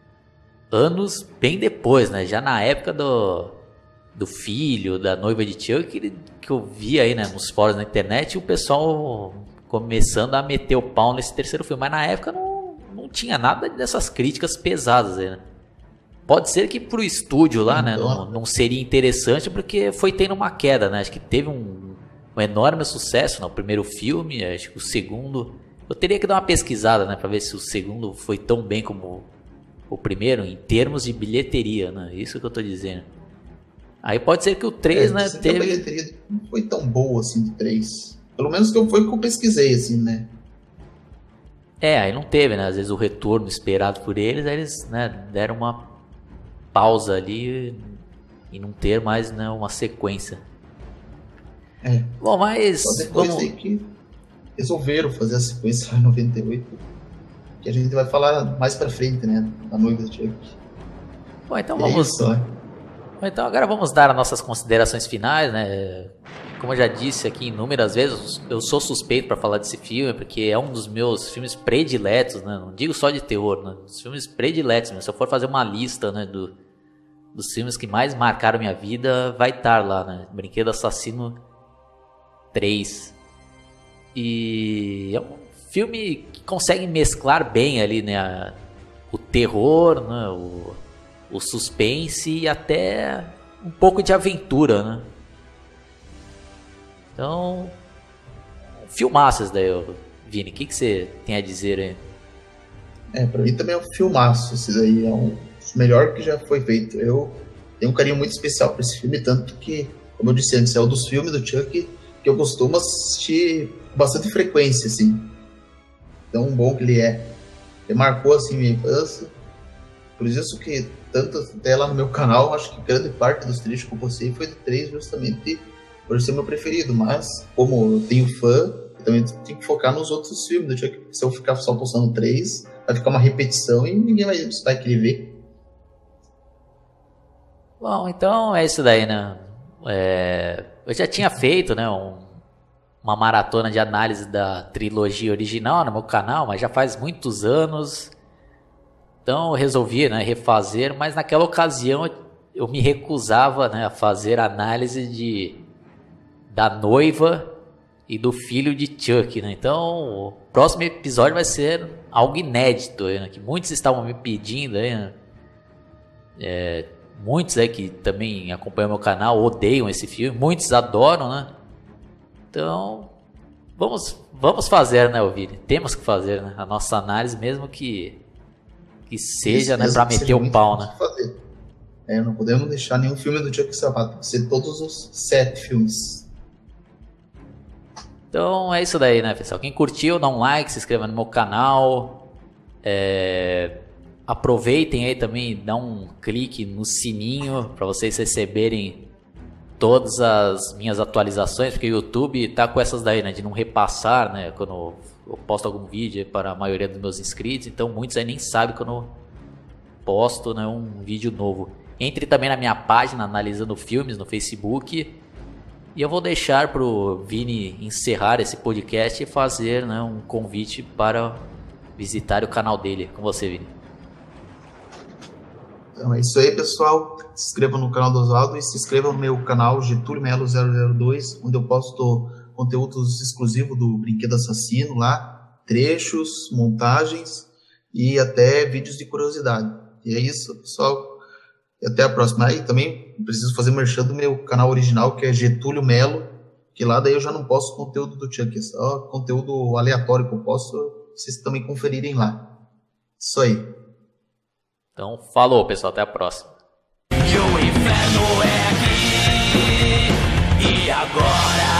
anos bem depois, né, já na época do, do filho, da noiva de Chuck, que, que eu vi aí, né, nos fóruns na internet, e o pessoal começando a meter o pau nesse terceiro filme, mas na época não, não tinha nada dessas críticas pesadas aí, né. Pode ser que pro estúdio lá, né, não, não seria interessante, porque foi tendo uma queda, né, acho que teve um um enorme sucesso no primeiro filme, acho que o segundo, eu teria que dar uma pesquisada, né, para ver se o segundo foi tão bem como o primeiro, em termos de bilheteria, né, isso que eu tô dizendo. Aí pode ser que o três, é, né, teve... A bilheteria não foi tão boa assim, do três, pelo menos que foi o que eu pesquisei, assim, né. É, aí não teve, né, às vezes o retorno esperado por eles, aí eles, né, deram uma pausa ali e não ter mais, né, uma sequência. É. Bom, mas só depois vamos... aí que resolveram fazer a sequência em noventa e oito, que a gente vai falar mais pra frente, né, da noiva do Chuck. Bom, então e vamos... É isso, né? Bom, então agora vamos dar as nossas considerações finais, né, como eu já disse aqui inúmeras vezes, eu sou suspeito para falar desse filme, porque é um dos meus filmes prediletos, né, não digo só de terror, né, dos filmes prediletos, né? Se eu for fazer uma lista, né, do, dos filmes que mais marcaram minha vida, vai estar lá, né, Brinquedo Assassino três. E é um filme que consegue mesclar bem ali, né, a, o terror, né, o, o suspense e até um pouco de aventura, né. Então, filmaços daí, Vini, o que, que você tem a dizer aí? É, pra mim também é um filmaço, esse daí é um dos melhores que já foi feito. Eu tenho um carinho muito especial por esse filme, tanto que, como eu disse antes, é um dos filmes do Chuck que eu costumo assistir com bastante frequência, assim. Tão bom que ele é. Ele marcou, assim, minha infância. Por isso que, tanto até lá no meu canal, acho que grande parte dos trechos que eu postei foi do três, justamente por ser meu preferido. Mas, como eu tenho fã, eu também tenho que focar nos outros filmes do Chuck. Se eu ficar só postando três, vai ficar uma repetição e ninguém vai, vai querer ver. Bom, então é isso daí, né? É... Eu já tinha feito, né, um, uma maratona de análise da trilogia original no meu canal, mas já faz muitos anos. Então eu resolvi, né, refazer, mas naquela ocasião eu, eu me recusava, né, a fazer análise de, da noiva e do filho de Chuck, né? Então o próximo episódio vai ser algo inédito, né, que muitos estavam me pedindo aí, né? É, muitos aí que também acompanham meu canal odeiam esse filme, muitos adoram, né? Então, vamos, vamos fazer, né, Vini? Temos que fazer, né, a nossa análise, mesmo que, que seja, né, pra meter o pau, né? Fazer. É, não podemos deixar nenhum filme do Chuck salvar, tem que ser todos os sete filmes. Então, é isso daí, né, pessoal? Quem curtiu, dá um like, se inscreva no meu canal. É... Aproveitem aí também, dá um clique no sininho para vocês receberem todas as minhas atualizações, porque o YouTube tá com essas daí, né, de não repassar, né, quando eu posto algum vídeo para a maioria dos meus inscritos, então muitos aí nem sabem quando eu posto, né, um vídeo novo. Entre também na minha página Analisando Filmes no Facebook, e eu vou deixar pro Vini encerrar esse podcast e fazer, né, um convite para visitar o canal dele. Com você, Vini. Então é isso aí, pessoal. Se inscrevam no canal do Oswaldo e se inscrevam no meu canal Getúlio Melo zero zero dois, onde eu posto conteúdos exclusivos do Brinquedo Assassino lá, trechos, montagens e até vídeos de curiosidade. E é isso, pessoal. E até a próxima. Aí também preciso fazer merchan do meu canal original, que é Getúlio Melo, que lá daí eu já não posto conteúdo do Chuck, é só conteúdo aleatório que eu posto, vocês também conferirem lá. Isso aí. Então, falou, pessoal. Até a próxima. E o inferno é aqui e agora.